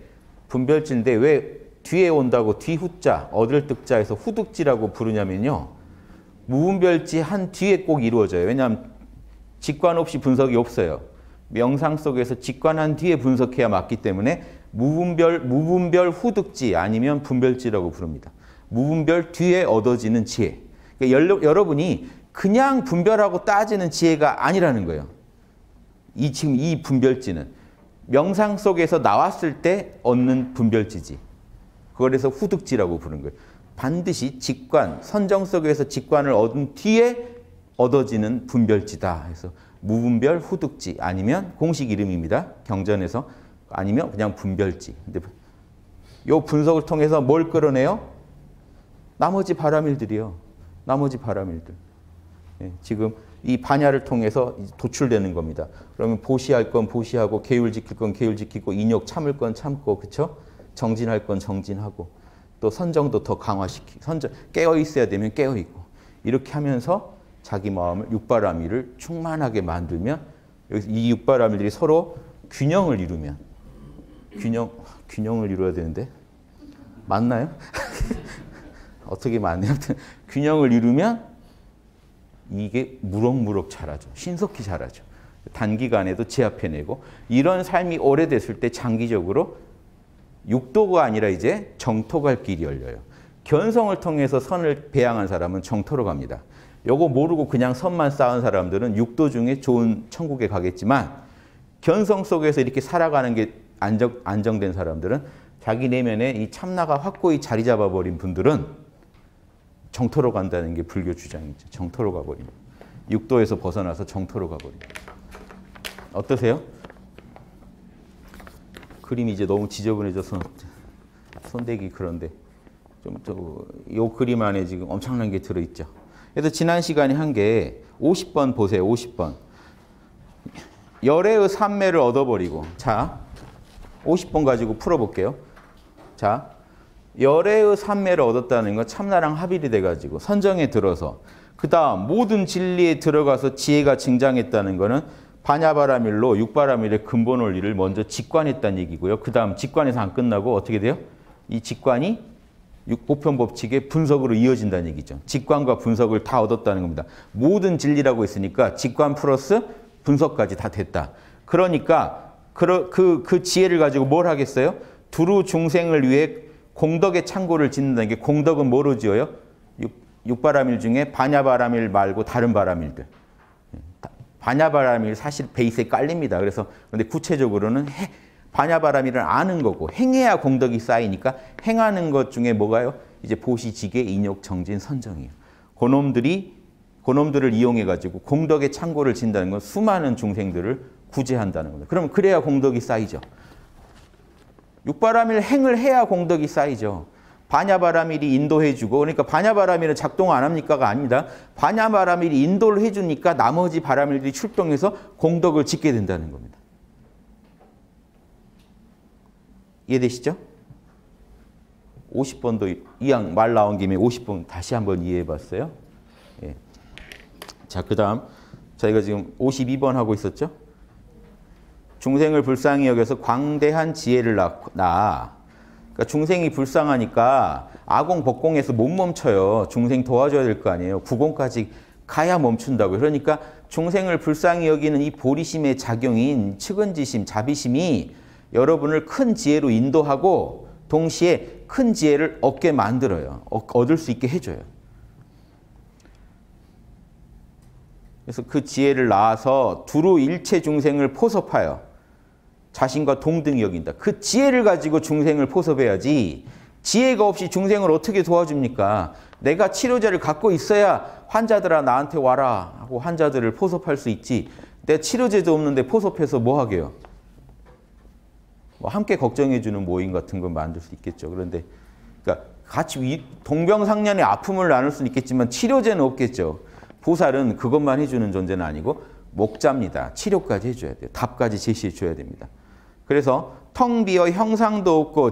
왜 뒤에 온다고 뒤후자, 얻을 득자에서 후득지라고 부르냐면요. 무분별지 한 뒤에 꼭 이루어져요. 왜냐하면 직관 없이 분석이 없어요. 명상 속에서 직관한 뒤에 분석해야 맞기 때문에 무분별 후득지 아니면 분별지라고 부릅니다. 무분별 뒤에 얻어지는 지혜. 그러니까 여러분이 그냥 분별하고 따지는 지혜가 아니라는 거예요. 지금 이 분별지는 명상 속에서 나왔을 때 얻는 분별지지. 그래서 후득지라고 부르는 거예요. 반드시 직관, 선정 속에서 직관을 얻은 뒤에 얻어지는 분별지다. 그래서 무분별 후득지 아니면 공식 이름입니다. 경전에서. 아니면 그냥 분별지. 근데 이 분석을 통해서 뭘 끌어내요? 나머지 바라밀들이요. 나머지 바라밀들. 지금 이 반야를 통해서 도출되는 겁니다. 그러면 보시할 건 보시하고, 계율 지킬 건 계율 지키고, 인욕 참을 건 참고, 그렇죠? 정진할 건 정진하고, 또 선정도 더 강화시키고, 깨어 있어야 되면 깨어 있고, 이렇게 하면서 자기 마음을 육바라밀을 충만하게 만들면, 여기서 이 육바라밀들이 서로 균형을 이루면, 균형을 이루어야 되는데 맞나요? 어떻게 맞나요? 균형을 이루면 이게 무럭무럭 자라죠. 신속히 자라죠. 단기간에도 제압해내고, 이런 삶이 오래됐을 때 장기적으로 육도가 아니라 이제 정토 갈 길이 열려요. 견성을 통해서 선을 배양한 사람은 정토로 갑니다. 요거 모르고 그냥 선만 쌓은 사람들은 육도 중에 좋은 천국에 가겠지만 견성 속에서 이렇게 살아가는 게 안정된 사람들은 자기 내면에 이 참나가 확고히 자리 잡아버린 분들은 정토로 간다는 게 불교 주장이죠. 정토로 가버립니다. 육도에서 벗어나서 정토로 가버립니다. 어떠세요? 그림이 이제 너무 지저분해져서 손대기 그런데 요 그림 안에 지금 엄청난 게 들어있죠. 그래서 지난 시간에 한 게 50번 보세요. 50번. 열애의 삼매를 얻어버리고 자 50번 가지고 풀어볼게요. 자 열애의 삼매를 얻었다는 건 참나랑 합일이 돼가지고 선정에 들어서 그 다음 모든 진리에 들어가서 지혜가 증장했다는 거는 반야바라밀로 육바라밀의 근본 원리를 먼저 직관했다는 얘기고요. 그 다음 직관에서 안 끝나고 어떻게 돼요? 이 직관이 보편법칙의 분석으로 이어진다는 얘기죠. 직관과 분석을 다 얻었다는 겁니다. 모든 진리라고 했으니까 직관 플러스 분석까지 다 됐다. 그러니까 그 지혜를 가지고 뭘 하겠어요? 두루 중생을 위해 공덕의 창고를 짓는다는 게 공덕은 뭐로 지어요? 육바라밀 중에 반야바라밀 말고 다른 바라밀들. 반야바라밀 사실 베이스에 깔립니다. 그래서 근데 구체적으로는 반야바라밀을 아는 거고 행해야 공덕이 쌓이니까 행하는 것 중에 뭐가요? 이제 보시, 지계, 인욕, 정진, 선정이에요. 그놈들을 이용해 가지고 공덕의 창고를 진다는 건 수많은 중생들을 구제한다는 겁니다. 그러면 그래야 공덕이 쌓이죠. 육바라밀 행을 해야 공덕이 쌓이죠. 반야바라밀이 인도해주고 그러니까 반야바라밀은 작동 안 합니까가 아닙니다. 반야바라밀이 인도를 해주니까 나머지 바라밀들이 출동해서 공덕을 짓게 된다는 겁니다. 이해되시죠? 50번도 이왕 말 나온 김에 50번 다시 한번 이해해 봤어요. 예. 자, 그 다음 저희가 지금 52번 하고 있었죠? 중생을 불쌍히 여겨서 광대한 지혜를 낳아. 그러니까 중생이 불쌍하니까 아공, 법공에서 못 멈춰요. 중생 도와줘야 될 거 아니에요. 구공까지 가야 멈춘다고요. 그러니까 중생을 불쌍히 여기는 이 보리심의 작용인 측은지심, 자비심이 여러분을 큰 지혜로 인도하고 동시에 큰 지혜를 얻게 만들어요. 얻을 수 있게 해줘요. 그래서 그 지혜를 낳아서 두루 일체 중생을 포섭하여 자신과 동등히 여긴다. 그 지혜를 가지고 중생을 포섭해야지 지혜가 없이 중생을 어떻게 도와줍니까? 내가 치료제를 갖고 있어야 환자들아 나한테 와라 하고 환자들을 포섭할 수 있지. 내 치료제도 없는데 포섭해서 뭐 하게요? 뭐 함께 걱정해주는 모임 같은 건 만들 수 있겠죠. 그런데 그러니까 같이 동병상련의 아픔을 나눌 수는 있겠지만 치료제는 없겠죠. 보살은 그것만 해주는 존재는 아니고 목자입니다. 치료까지 해줘야 돼요. 답까지 제시해 줘야 됩니다. 그래서 텅 비어 형상도 없고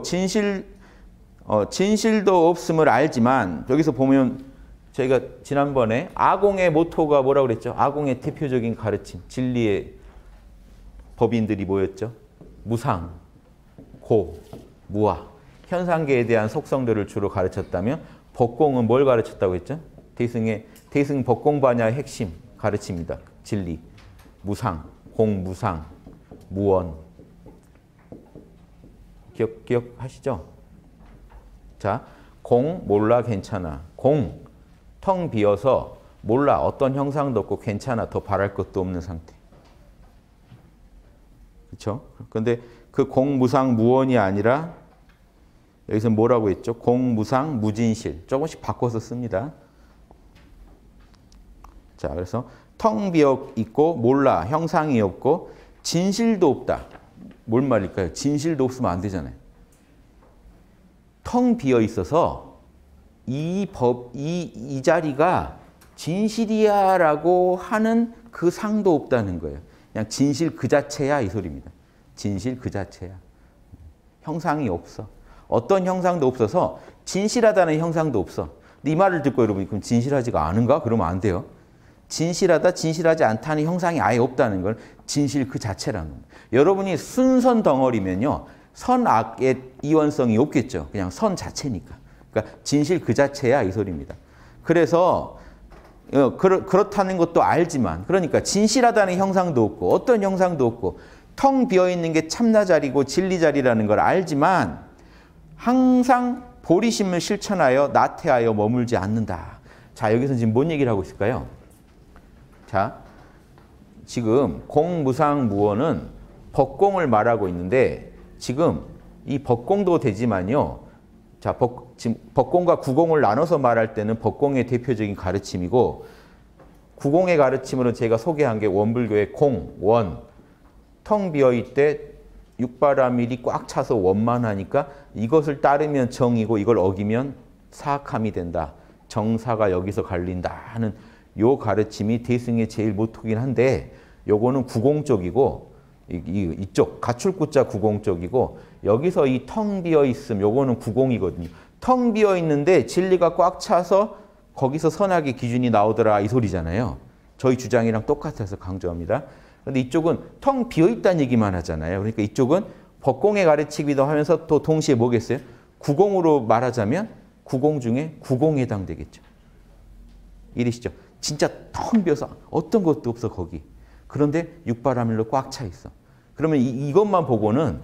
진실도 없음을 알지만 여기서 보면 저희가 지난번에 아공의 모토가 뭐라고 그랬죠? 아공의 대표적인 가르침, 진리의 법인들이 뭐였죠? 무상, 고, 무아, 현상계에 대한 속성들을 주로 가르쳤다면 법공은 뭘 가르쳤다고 했죠? 대승 법공반야의 핵심 가르칩니다. 진리, 무상, 공무상, 무원. 기억하시죠? 자, 공, 몰라, 괜찮아. 공, 텅 비어서 몰라, 어떤 형상도 없고 괜찮아, 더 바랄 것도 없는 상태. 그렇죠? 그런데 그 공무상 무원이 아니라 여기서 뭐라고 했죠? 공무상 무진실. 조금씩 바꿔서 씁니다. 자, 그래서 텅 비어 있고 몰라, 형상이 없고 진실도 없다. 뭔 말일까요? 진실도 없으면 안 되잖아요. 텅 비어 있어서 이 자리가 진실이야라고 하는 그 상도 없다는 거예요. 그냥 진실 그 자체야 이 소리입니다. 진실 그 자체야. 형상이 없어. 어떤 형상도 없어서 진실하다는 형상도 없어. 근데 이 말을 듣고 여러분이 그럼 진실하지가 않은가? 그러면 안 돼요. 진실하다, 진실하지 않다는 형상이 아예 없다는 걸 진실 그 자체라는 겁니다. 여러분이 순선 덩어리면요. 선악의 이원성이 없겠죠. 그냥 선 자체니까. 그러니까 진실 그 자체야 이 소리입니다. 그래서 그렇다는 것도 알지만 그러니까 진실하다는 형상도 없고 어떤 형상도 없고 텅 비어있는 게 참나 자리고 진리 자리라는 걸 알지만 항상 보리심을 실천하여 나태하여 머물지 않는다. 자, 여기서 지금 뭔 얘기를 하고 있을까요? 자, 지금 공무상무어는 법공을 말하고 있는데 지금 이 법공도 되지만요. 자, 지금 법공과 구공을 나눠서 말할 때는 법공의 대표적인 가르침이고 구공의 가르침으로 제가 소개한 게 원불교의 공, 원, 텅 비어있을 때 육바라밀이 꽉 차서 원만하니까 이것을 따르면 정이고 이걸 어기면 사악함이 된다. 정사가 여기서 갈린다 하는 요 가르침이 대승의 제일 모토긴 한데 요거는 구공 쪽이고 이쪽 가출구자 구공 쪽이고 여기서 이 텅 비어 있음 요거는 구공이거든요. 텅 비어 있는데 진리가 꽉 차서 거기서 선악의 기준이 나오더라 이 소리잖아요. 저희 주장이랑 똑같아서 강조합니다. 그런데 이쪽은 텅 비어 있다는 얘기만 하잖아요. 그러니까 이쪽은 법공의 가르치기도 하면서 또 동시에 뭐겠어요? 구공으로 말하자면 구공 중에 구공에 해당되겠죠. 이해되시죠? 진짜 텅 비어서 어떤 것도 없어 거기. 그런데 육바라밀로 꽉 차 있어. 그러면 이것만 보고는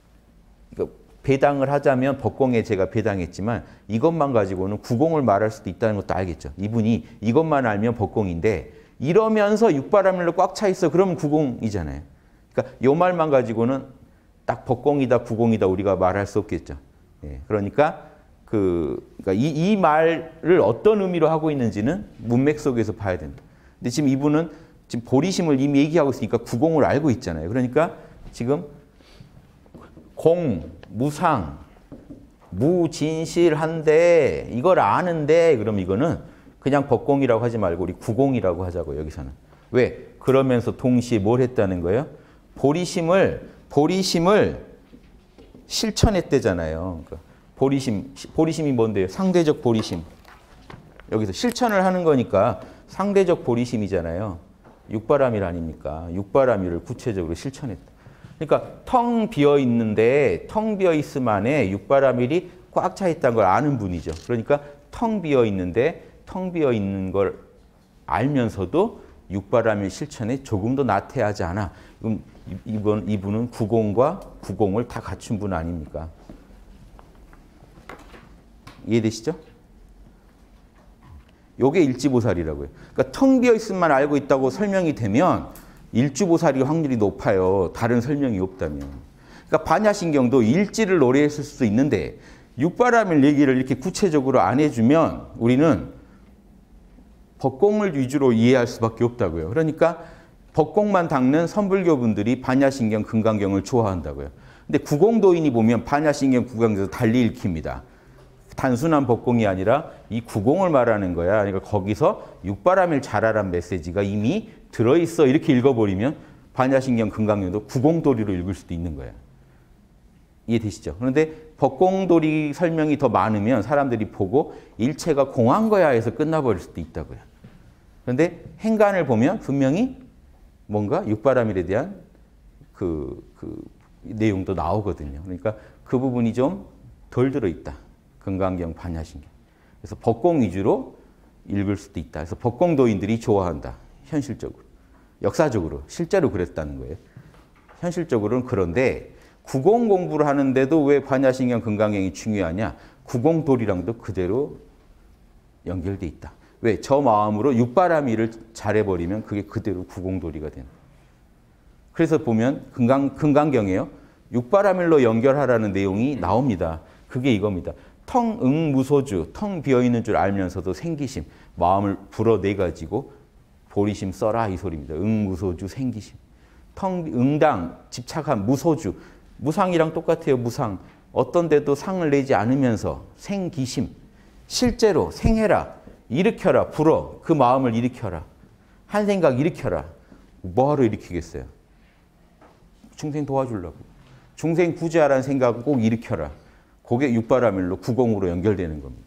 배당을 하자면 법공에 제가 배당했지만 이것만 가지고는 구공을 말할 수도 있다는 것도 알겠죠. 이분이 이것만 알면 법공인데 이러면서 육바라밀로 꽉 차 있어. 그러면 구공이잖아요. 그러니까 이 말만 가지고는 딱 법공이다 구공이다 우리가 말할 수 없겠죠. 예, 그러니까 이 말을 어떤 의미로 하고 있는지는 문맥 속에서 봐야 된다. 근데 지금 이분은 지금 보리심을 이미 얘기하고 있으니까 구공을 알고 있잖아요. 그러니까 지금 공, 무상, 무진실한데 이걸 아는데 그럼 이거는 그냥 법공이라고 하지 말고 우리 구공이라고 하자고 여기서는. 왜? 그러면서 동시에 뭘 했다는 거예요? 보리심을 실천했대잖아요. 그러니까 보리심이 뭔데요? 상대적 보리심. 여기서 실천을 하는 거니까 상대적 보리심이잖아요. 육바라밀 아닙니까? 육바라밀을 구체적으로 실천했다. 그러니까 텅 비어 있는데 텅 비어 있음 안에 육바라밀이 꽉 차 있다는 걸 아는 분이죠. 그러니까 텅 비어 있는데 텅 비어 있는 걸 알면서도 육바라밀 실천에 조금 더 나태하지 않아. 그럼 이분은 구공과 구공을 다 갖춘 분 아닙니까? 이해되시죠? 요게 일지보살이라고요. 그러니까 텅 비어 있음만 알고 있다고 설명이 되면 일주보살이 확률이 높아요. 다른 설명이 없다면. 그러니까 반야신경도 일지를 노래했을 수도 있는데 육바라밀 얘기를 이렇게 구체적으로 안 해주면 우리는 법공을 위주로 이해할 수밖에 없다고요. 그러니까 법공만 닦는 선불교 분들이 반야신경, 금강경을 좋아한다고요. 근데 구공도인이 보면 반야신경, 금강경에서 달리 읽힙니다. 단순한 법공이 아니라 이 구공을 말하는 거야. 그러니까 거기서 육바라밀 잘하란 메시지가 이미 들어있어. 이렇게 읽어버리면 반야신경, 금강경도 구공도리로 읽을 수도 있는 거예요. 이해되시죠? 그런데 법공도리 설명이 더 많으면 사람들이 보고 일체가 공한 거야 해서 끝나버릴 수도 있다고요. 그런데 행간을 보면 분명히 뭔가 육바라밀에 대한 그 내용도 나오거든요. 그러니까 그 부분이 좀 덜 들어있다. 금강경, 반야신경. 그래서 법공 위주로 읽을 수도 있다. 그래서 법공도인들이 좋아한다. 현실적으로. 역사적으로. 실제로 그랬다는 거예요. 현실적으로는 그런데 구공 공부를 하는데도 왜 반야신경, 금강경이 중요하냐? 구공도리랑도 그대로 연결돼 있다. 왜? 저 마음으로 육바라밀을 잘해버리면 그게 그대로 구공도리가 되는 거예요. 그래서 보면 금강경이에요. 육바라밀로 연결하라는 내용이 나옵니다. 그게 이겁니다. 텅응무소주, 텅 비어있는 줄 알면서도 생기심, 마음을 불어내가지고 보리심 써라 이 소리입니다. 응무소주 생기심. 응당, 집착한 무소주, 무상이랑 똑같아요. 무상. 어떤 데도 상을 내지 않으면서 생기심, 실제로 생해라, 일으켜라, 불어, 그 마음을 일으켜라. 한 생각 일으켜라. 뭐하러 일으키겠어요? 중생 도와주려고. 중생 구제하라는 생각을 꼭 일으켜라. 그게 육바라밀로 구공으로 연결되는 겁니다.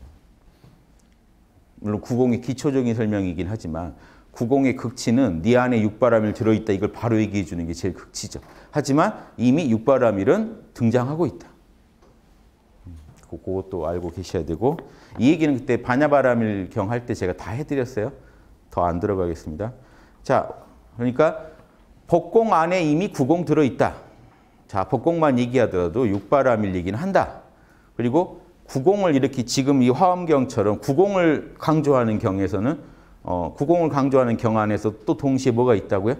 물론 구공의 기초적인 설명이긴 하지만 구공의 극치는 네 안에 육바라밀 들어있다 이걸 바로 얘기해 주는 게 제일 극치죠. 하지만 이미 육바라밀은 등장하고 있다. 그것도 알고 계셔야 되고 이 얘기는 그때 반야바라밀경 할 때 제가 다 해드렸어요. 더 안 들어가겠습니다. 자, 그러니까 법공 안에 이미 구공 들어있다. 자, 법공만 얘기하더라도 육바라밀 얘기는 한다. 그리고 구공을 이렇게 지금 이 화엄경처럼 구공을 강조하는 경에서는 구공을 강조하는 경 안에서 또 동시에 뭐가 있다고요?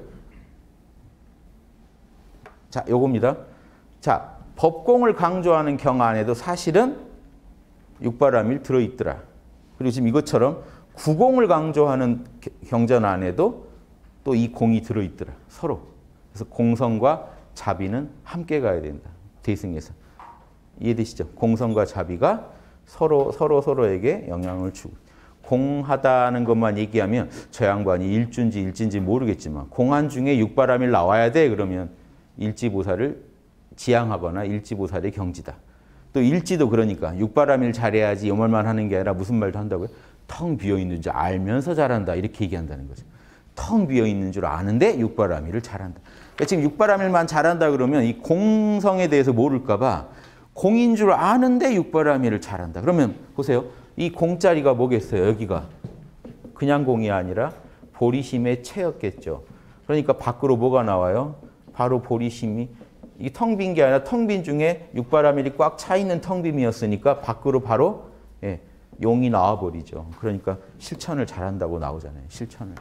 자, 요겁니다. 자, 법공을 강조하는 경 안에도 사실은 육바라밀 들어있더라. 그리고 지금 이것처럼 구공을 강조하는 경전 안에도 또 이 공이 들어있더라. 서로. 그래서 공성과 자비는 함께 가야 된다. 대승에서. 이해되시죠? 공성과 자비가 서로에게 영향을 주고. 공하다는 것만 얘기하면 저 양반이 일주인지 모르겠지만 공한 중에 육바라밀 나와야 돼. 그러면 일지보살을 지향하거나 일지보살의 경지다. 또 일지도 그러니까 육바라밀 잘해야지 이 말만 하는 게 아니라 무슨 말도 한다고요? 텅 비어있는 줄 알면서 잘한다. 이렇게 얘기한다는 거죠. 텅 비어있는 줄 아는데 육바라밀을 잘한다. 그러니까 지금 육바라밀만 잘한다 그러면 이 공성에 대해서 모를까 봐 공인 줄 아는데 육바라밀을 잘한다. 그러면 보세요. 이 공자리가 뭐겠어요? 여기가 그냥 공이 아니라 보리심의 체였겠죠. 그러니까 밖으로 뭐가 나와요? 바로 보리심이 이 텅 빈 게 아니라 텅 빈 중에 육바라밀이 꽉 차 있는 텅 빈이었으니까 밖으로 바로 용이 나와버리죠. 그러니까 실천을 잘한다고 나오잖아요. 실천을.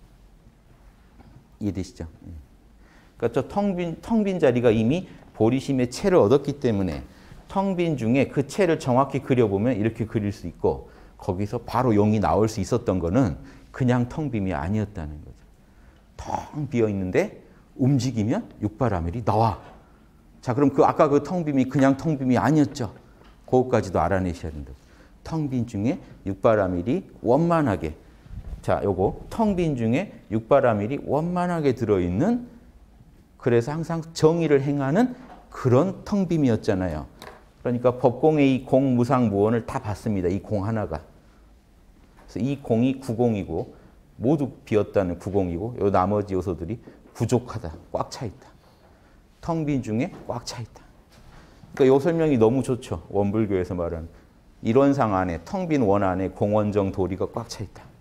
이해되시죠? 그러니까 저 텅 빈 자리가 이미 보리심의 체를 얻었기 때문에 텅 빈 중에 그 체를 정확히 그려보면 이렇게 그릴 수 있고 거기서 바로 용이 나올 수 있었던 거는 그냥 텅 빈이 아니었다는 거죠. 텅 비어있는데 움직이면 육바라밀이 나와. 자, 그럼 아까 그 텅 빈이 그냥 텅 빈이 아니었죠. 그것까지도 알아내셔야 된다. 텅 빈 중에 육바라밀이 원만하게. 자, 요거 텅 빈 중에 육바라밀이 원만하게 들어있는 그래서 항상 정의를 행하는 그런 텅 빈이었잖아요. 그러니까 법공의 이 공, 무상, 무원을 다 봤습니다. 이 공 하나가. 그래서 이 공이 구공이고 모두 비었다는 구공이고 요 나머지 요소들이 부족하다. 꽉 차 있다. 텅 빈 중에 꽉 차 있다. 그러니까 요 설명이 너무 좋죠. 원불교에서 말하는 이론상 안에 텅 빈 원 안에 공원정 도리가 꽉 차 있다.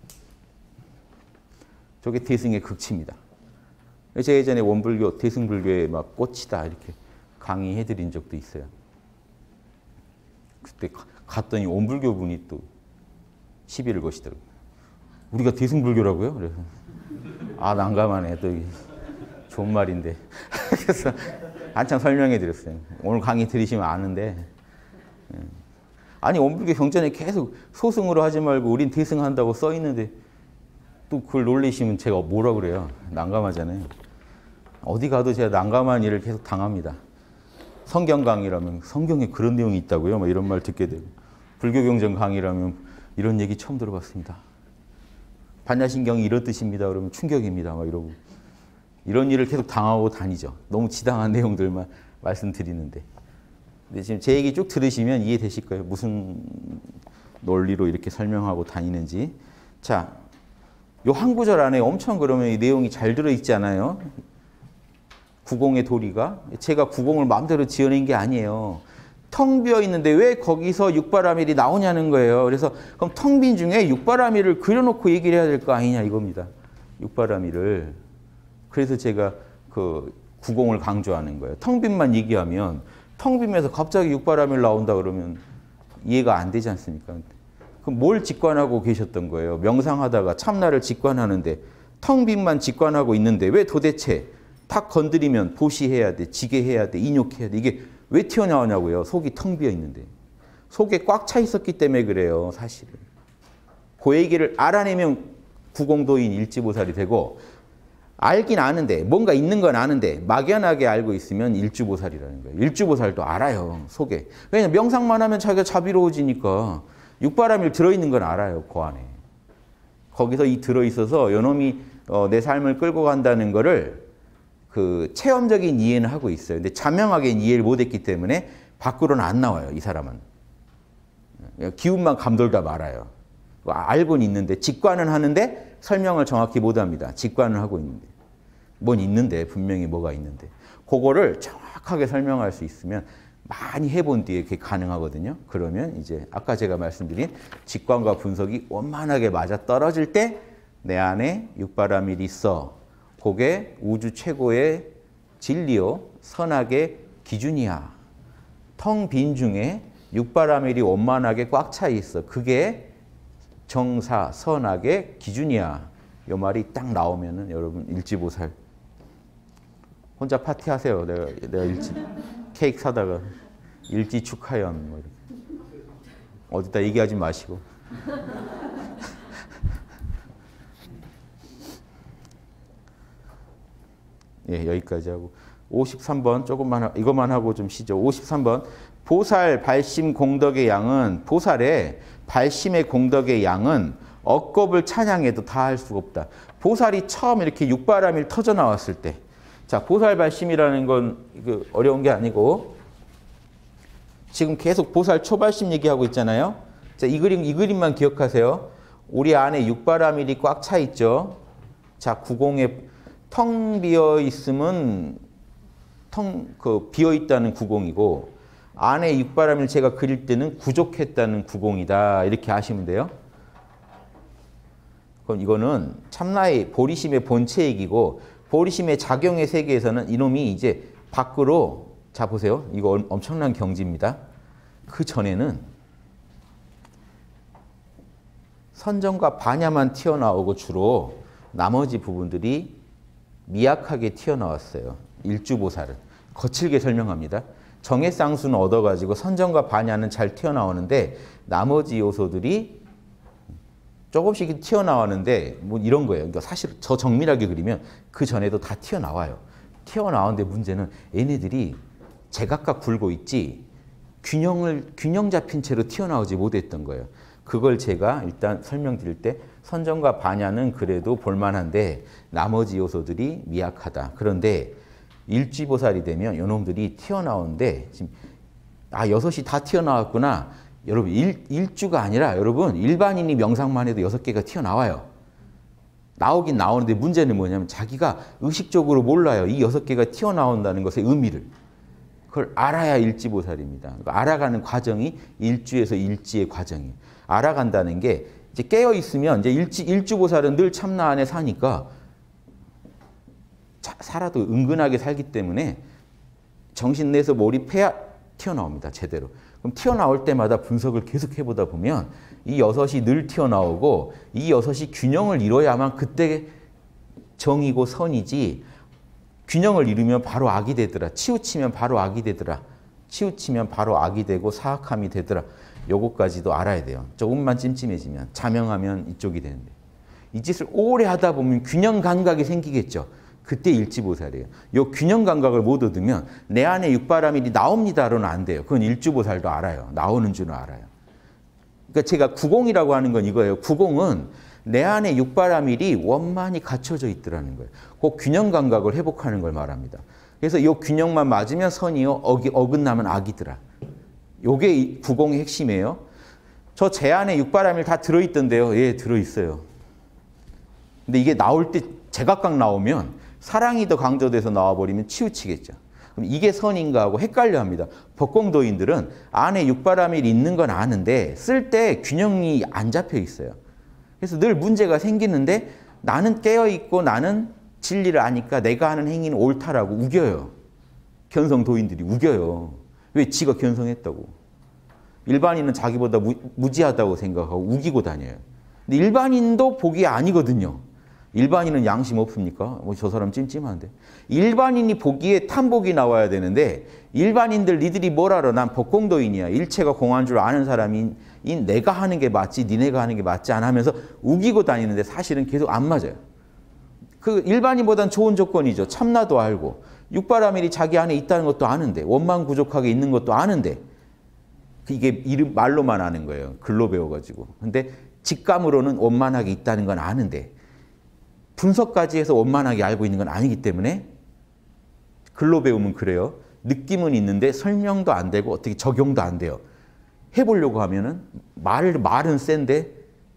저게 대승의 극치입니다. 제가 예전에 원불교, 대승불교에 막 꽂히다 이렇게 강의해드린 적도 있어요. 그때 갔더니 원불교 분이 또 시비를 거시더라고요. 우리가 대승불교라고요? 그래서 난감하네. 또 좋은 말인데. 그래서 한참 설명해드렸어요. 오늘 강의 들으시면 아는데. 아니 원불교 경전에 계속 소승으로 하지 말고 우린 대승한다고 써있는데 또 그걸 놀리시면 제가 뭐라 그래요? 난감하잖아요. 어디 가도 제가 난감한 일을 계속 당합니다. 성경 강의라면 성경에 그런 내용이 있다고요? 뭐 이런 말 듣게 되고 불교 경전 강의라면 이런 얘기 처음 들어봤습니다. 반야신경이 이런 뜻입니다. 그러면 충격입니다. 막 이러고 이런 일을 계속 당하고 다니죠. 너무 지당한 내용들만 말씀드리는데. 근데 지금 제 얘기 쭉 들으시면 이해되실 거예요. 무슨 논리로 이렇게 설명하고 다니는지. 자, 요 한 구절 안에 엄청 그러면 이 내용이 잘 들어있잖아요. 구공의 도리가. 제가 구공을 마음대로 지어낸 게 아니에요. 텅 비어 있는데 왜 거기서 육바라밀이 나오냐는 거예요. 그래서 그럼 텅 빈 중에 육바라밀을 그려놓고 얘기를 해야 될 거 아니냐 이겁니다. 육바라밀을. 그래서 제가 그 구공을 강조하는 거예요. 텅 빈만 얘기하면 텅 빈에서 갑자기 육바라밀 나온다 그러면 이해가 안 되지 않습니까? 그럼 뭘 직관하고 계셨던 거예요? 명상하다가 참나를 직관하는데 텅 빈만 직관하고 있는데 왜 도대체 탁 건드리면 보시해야 돼, 지게해야 돼, 인욕해야 돼. 이게 왜 튀어나오냐고요. 속이 텅 비어 있는데. 속에 꽉 차 있었기 때문에 그래요. 사실은. 그 얘기를 알아내면 구공도인 일지보살이 되고 알긴 아는데 뭔가 있는 건 아는데 막연하게 알고 있으면 일주보살이라는 거예요. 일주보살도 알아요. 속에. 왜냐면 명상만 하면 자기가 자비로워지니까 육바라밀 들어있는 건 알아요. 그 안에. 거기서 이 들어있어서 요놈이 내 삶을 끌고 간다는 거를 그 체험적인 이해는 하고 있어요. 근데 자명하게 이해를 못했기 때문에 밖으로는 안 나와요. 이 사람은. 기운만 감돌다 말아요. 알고는 있는데 직관은 하는데 설명을 정확히 못합니다. 직관을 하고 있는데. 뭔 있는데 분명히 뭐가 있는데. 그거를 정확하게 설명할 수 있으면 많이 해본 뒤에 그게 가능하거든요. 그러면 이제 아까 제가 말씀드린 직관과 분석이 원만하게 맞아떨어질 때 내 안에 육바라밀이 있어. 그게 우주 최고의 진리요, 선악의 기준이야. 텅 빈 중에 육바라밀이 원만하게 꽉 차 있어. 그게 정사, 선악의 기준이야. 이 말이 딱 나오면은 여러분 일지보살 혼자 파티하세요. 내가 일지 케이크 사다가 일지 축하연 뭐 이렇게. 어디다 얘기하지 마시고. 예, 여기까지 하고 53번 조금만 이것만 하고 좀 쉬죠. 53번 보살 발심 공덕의 양은 보살의 발심의 공덕의 양은 억겁을 찬양해도 다 할 수가 없다. 보살이 처음 이렇게 육바라밀 터져 나왔을 때, 자 보살 발심이라는 건 어려운 게 아니고 지금 계속 보살 초발심 얘기하고 있잖아요. 자, 이 그림만 기억하세요. 우리 안에 육바라밀이 꽉 차 있죠. 자, 구공에 텅 비어 있으면 비어 있다는 구공이고 안에 육바라밀 제가 그릴 때는 구족했다는 구공이다. 이렇게 아시면 돼요. 그럼 이거는 참나의 보리심의 본체 얘기고 보리심의 작용의 세계에서는 이놈이 이제 밖으로 자 보세요. 이거 엄청난 경지입니다. 그 전에는 선정과 반야만 튀어나오고 주로 나머지 부분들이 미약하게 튀어나왔어요. 일주보살은. 거칠게 설명합니다. 정해쌍수는 얻어가지고 선정과 반야는 잘 튀어나오는데 나머지 요소들이 조금씩 튀어나오는데 뭐 이런 거예요. 그러니까 사실 저 정밀하게 그리면 그 전에도 다 튀어나와요. 튀어나오는데 문제는 얘네들이 제각각 굴고 있지 균형 잡힌 채로 튀어나오지 못했던 거예요. 그걸 제가 일단 설명드릴 때 선정과 반야는 그래도 볼만한데 나머지 요소들이 미약하다. 그런데 일지보살이 되면 요놈들이 튀어나오는데 지금 여섯이 다 튀어나왔구나. 여러분 일주가 아니라 여러분 일반인이 명상만 해도 6개가 튀어나와요. 나오긴 나오는데 문제는 뭐냐면 자기가 의식적으로 몰라요. 이 6개가 튀어나온다는 것의 의미를. 그걸 알아야 일지보살입니다. 그러니까 알아가는 과정이 일주에서 일지의 과정이에요. 알아간다는 게 이제 깨어 있으면 이제 일주보살은 늘 참나 안에 사니까 살아도 은근하게 살기 때문에 정신 내서 몰입해야 튀어나옵니다. 제대로. 그럼 튀어나올 때마다 분석을 계속 해보다 보면 이 6이 늘 튀어나오고 이 6이 균형을 이뤄야만 그때 정이고 선이지 균형을 이루면 바로 악이 되더라. 치우치면 바로 악이 되더라. 치우치면 바로 악이 되고 사악함이 되더라. 요거까지도 알아야 돼요. 조금만 찜찜해지면 자명하면 이쪽이 되는데 이 짓을 오래 하다 보면 균형 감각이 생기겠죠. 그때 일지보살이에요. 요 균형 감각을 못 얻으면 내 안에 육바라밀이 나옵니다로는 안 돼요. 그건 일주보살도 알아요. 나오는 줄은 알아요. 그러니까 제가 구공이라고 하는 건 이거예요. 구공은 내 안에 육바라밀이 원만히 갖춰져 있더라는 거예요. 그 균형 감각을 회복하는 걸 말합니다. 그래서 이 균형만 맞으면 선이요, 어긋나면 악이더라. 요게 구공의 핵심이에요. 저 제 안에 육바라밀 다 들어있던데요. 예, 들어있어요. 근데 이게 나올 때 제각각 나오면 사랑이 더 강조돼서 나와버리면 치우치겠죠. 그럼 이게 선인가 하고 헷갈려합니다. 법공도인들은 안에 육바라밀이 있는 건 아는데 쓸 때 균형이 안 잡혀 있어요. 그래서 늘 문제가 생기는데 나는 깨어있고 나는 진리를 아니까 내가 하는 행위는 옳다라고 우겨요. 견성도인들이 우겨요. 왜? 지가 견성했다고. 일반인은 자기보다 무지하다고 생각하고 우기고 다녀요. 근데 일반인도 복이 아니거든요. 일반인은 양심 없습니까? 저 사람 찜찜한데. 일반인이 보기에 탐복이 나와야 되는데 일반인들 니들이 뭘 알아? 난 법공도인이야. 일체가 공한 줄 아는 사람인 내가 하는 게 맞지 니네가 하는 게 맞지 않아 하면서 우기고 다니는데 사실은 계속 안 맞아요. 그 일반인보단 좋은 조건이죠. 참나도 알고 육바라밀이 자기 안에 있다는 것도 아는데 원만구족하게 있는 것도 아는데 이게 이름 말로만 아는 거예요. 글로 배워가지고. 근데 직감으로는 원만하게 있다는 건 아는데 분석까지 해서 원만하게 알고 있는 건 아니기 때문에 글로 배우면 그래요. 느낌은 있는데 설명도 안 되고 어떻게 적용도 안 돼요. 해보려고 하면은 말은 센데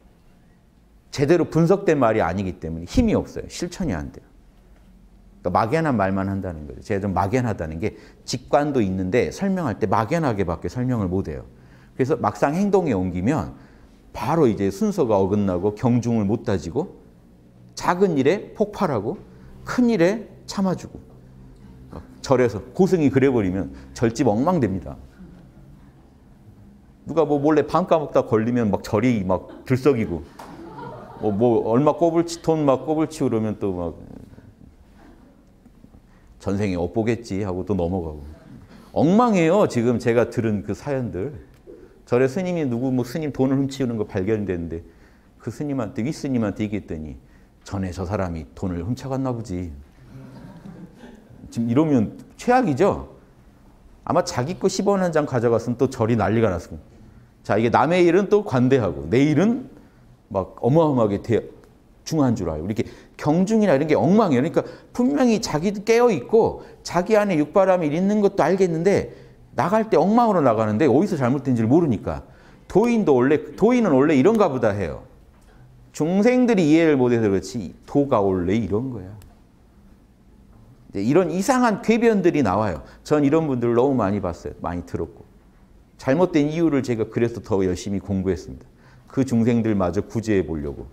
제대로 분석된 말이 아니기 때문에 힘이 없어요. 실천이 안 돼요. 그러니까 막연한 말만 한다는 거죠. 제가 좀 막연하다는 게 직관도 있는데 설명할 때 막연하게밖에 설명을 못 해요. 그래서 막상 행동에 옮기면 바로 이제 순서가 어긋나고 경중을 못 따지고 작은 일에 폭발하고 큰 일에 참아주고 절에서 고승이 그래버리면 절집 엉망됩니다. 누가 뭐 몰래 방 까먹다 걸리면 막 절이 막 들썩이고 뭐 얼마 돈 막 꼬불치고 그러면 또 막 전생에 엇보겠지 하고 또 넘어가고 엉망이에요. 지금 제가 들은 그 사연들. 절에 스님이 누구 뭐 스님 돈을 훔치는 거 발견됐는데 그 스님한테 윗스님한테 얘기했더니 전에 저 사람이 돈을 훔쳐갔나 보지. 지금 이러면 최악이죠. 아마 자기 거 10원 한 장 가져갔으면 또 절이 난리가 났을 거예요. 자, 이게 남의 일은 또 관대하고 내 일은 막 어마어마하게 중한 줄 알고 이렇게 경중이나 이런 게 엉망이에요. 그러니까 분명히 자기도 깨어있고 자기 안에 육바람이 있는 것도 알겠는데 나갈 때 엉망으로 나가는데 어디서 잘못된지를 모르니까 도인은 원래 이런가 보다 해요. 중생들이 이해를 못해서 그렇지 도가 원래 이런 거야. 이런 이상한 궤변들이 나와요. 전 이런 분들을 너무 많이 봤어요. 많이 들었고. 잘못된 이유를 제가 그래서 더 열심히 공부했습니다. 그 중생들마저 구제해 보려고.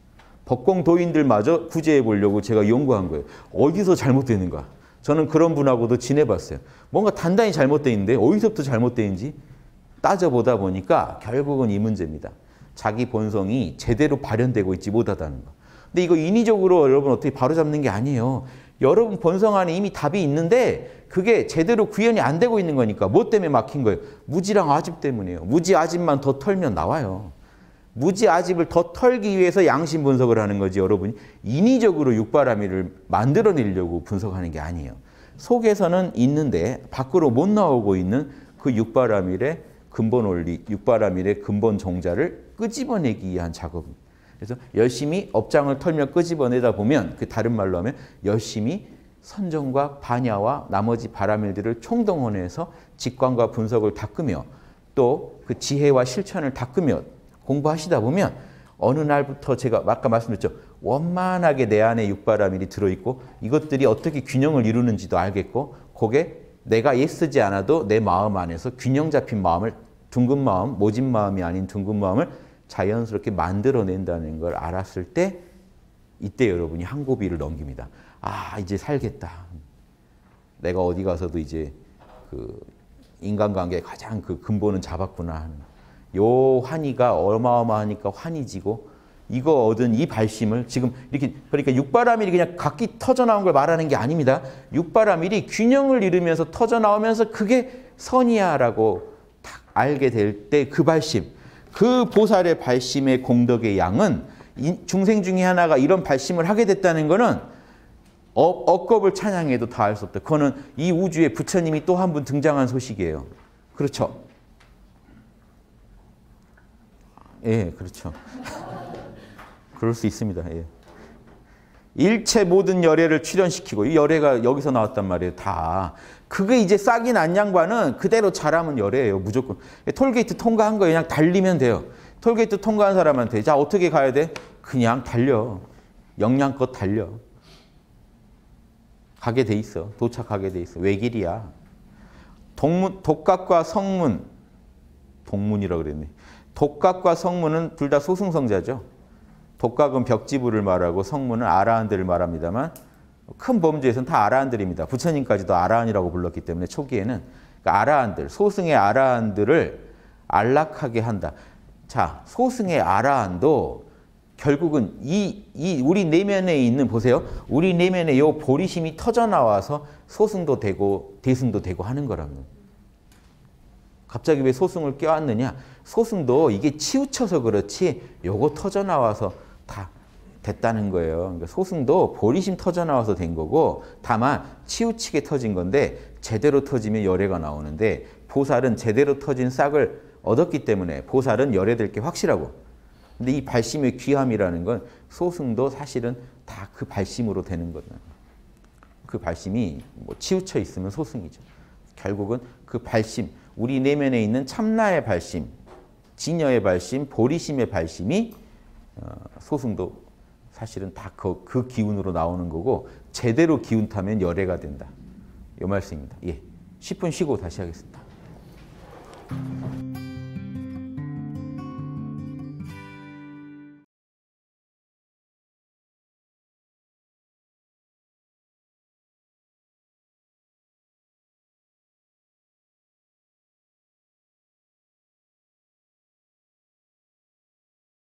법공도인들마저 구제해 보려고 제가 연구한 거예요. 어디서 잘못되는가. 저는 그런 분하고도 지내봤어요. 뭔가 단단히 잘못되어 있는데 어디서부터 잘못되어 있는지 따져보다 보니까 결국은 이 문제입니다. 자기 본성이 제대로 발현되고 있지 못하다는 거. 근데 이거 인위적으로 여러분 어떻게 바로잡는 게 아니에요. 여러분 본성 안에 이미 답이 있는데 그게 제대로 구현이 안 되고 있는 거니까 뭐 때문에 막힌 거예요? 무지랑 아집 때문이에요. 무지 아집만 더 털면 나와요. 무지 아집을 더 털기 위해서 양심 분석을 하는 거지 여러분이 인위적으로 육바라밀을 만들어내려고 분석하는 게 아니에요. 속에서는 있는데 밖으로 못 나오고 있는 그 육바라밀의 근본 원리, 육바라밀의 근본 종자를 끄집어내기 위한 작업입니다. 그래서 열심히 업장을 털며 끄집어내다 보면 그 다른 말로 하면 열심히 선정과 반야와 나머지 바라밀들을 총동원해서 직관과 분석을 닦으며 또 그 지혜와 실천을 닦으며 공부하시다 보면 어느 날부터 제가 아까 말씀드렸죠. 원만하게 내 안에 육바라밀이 들어있고 이것들이 어떻게 균형을 이루는지도 알겠고 그게 내가 애쓰지 않아도 내 마음 안에서 균형 잡힌 마음을 둥근 마음, 모진 마음이 아닌 둥근 마음을 자연스럽게 만들어낸다는 걸 알았을 때 이때 여러분이 한 고비를 넘깁니다. 아 이제 살겠다. 내가 어디 가서도 이제 그 인간관계의 가장 그 근본은 잡았구나 하는 요 환희가 어마어마하니까 환희 지고 이거 얻은 이 발심을 지금 이렇게 그러니까 육바라밀이 그냥 각기 터져나온 걸 말하는 게 아닙니다. 육바라밀이 균형을 이루면서 터져나오면서 그게 선이야라고 딱 알게 될 때 그 발심 그 보살의 발심의 공덕의 양은 중생 중에 하나가 이런 발심을 하게 됐다는 거는 억겁을 찬양해도 다 알 수 없다. 그거는 이 우주에 부처님이 또 한 분 등장한 소식이에요. 그렇죠? 예, 그렇죠. 그럴 수 있습니다. 예. 일체 모든 열애를 출현시키고 이 열애가 여기서 나왔단 말이에요. 다. 그게 이제 싹인 안양반은 그대로 잘하면 열애예요. 무조건. 톨게이트 통과한 거 그냥 달리면 돼요. 톨게이트 통과한 사람한테 자 어떻게 가야 돼? 그냥 달려. 역량껏 달려. 가게 돼 있어. 도착하게 돼 있어. 외길이야. 독각과 성문. 동문이라고 그랬네. 독각과 성문은 둘 다 소승성자죠. 독각은 벽지부를 말하고 성문은 아라한들을 말합니다만 큰 범주에서는 다 아라한들입니다. 부처님까지도 아라한이라고 불렀기 때문에 초기에는 그러니까 아라한들, 소승의 아라한들을 안락하게 한다. 자, 소승의 아라한도 결국은 우리 내면에 있는 보세요. 우리 내면에 요 보리심이 터져 나와서 소승도 되고 대승도 되고 하는 거랍니다. 갑자기 왜 소승을 껴안느냐? 소승도 이게 치우쳐서 그렇지 요거 터져 나와서 다 됐다는 거예요. 그러니까 소승도 보리심 터져 나와서 된 거고 다만 치우치게 터진 건데 제대로 터지면 열애가 나오는데 보살은 제대로 터진 싹을 얻었기 때문에 보살은 열애될 게 확실하고 근데 이 발심의 귀함이라는 건 소승도 사실은 다 그 발심으로 되는 거잖아요. 그 발심이 뭐 치우쳐 있으면 소승이죠. 결국은 그 발심, 우리 내면에 있는 참나의 발심, 진여의 발심, 보리심의 발심이 소승도 사실은 다 그 기운으로 나오는 거고 제대로 기운 타면 열애가 된다. 이 말씀입니다. 예, 10분 쉬고 다시 하겠습니다.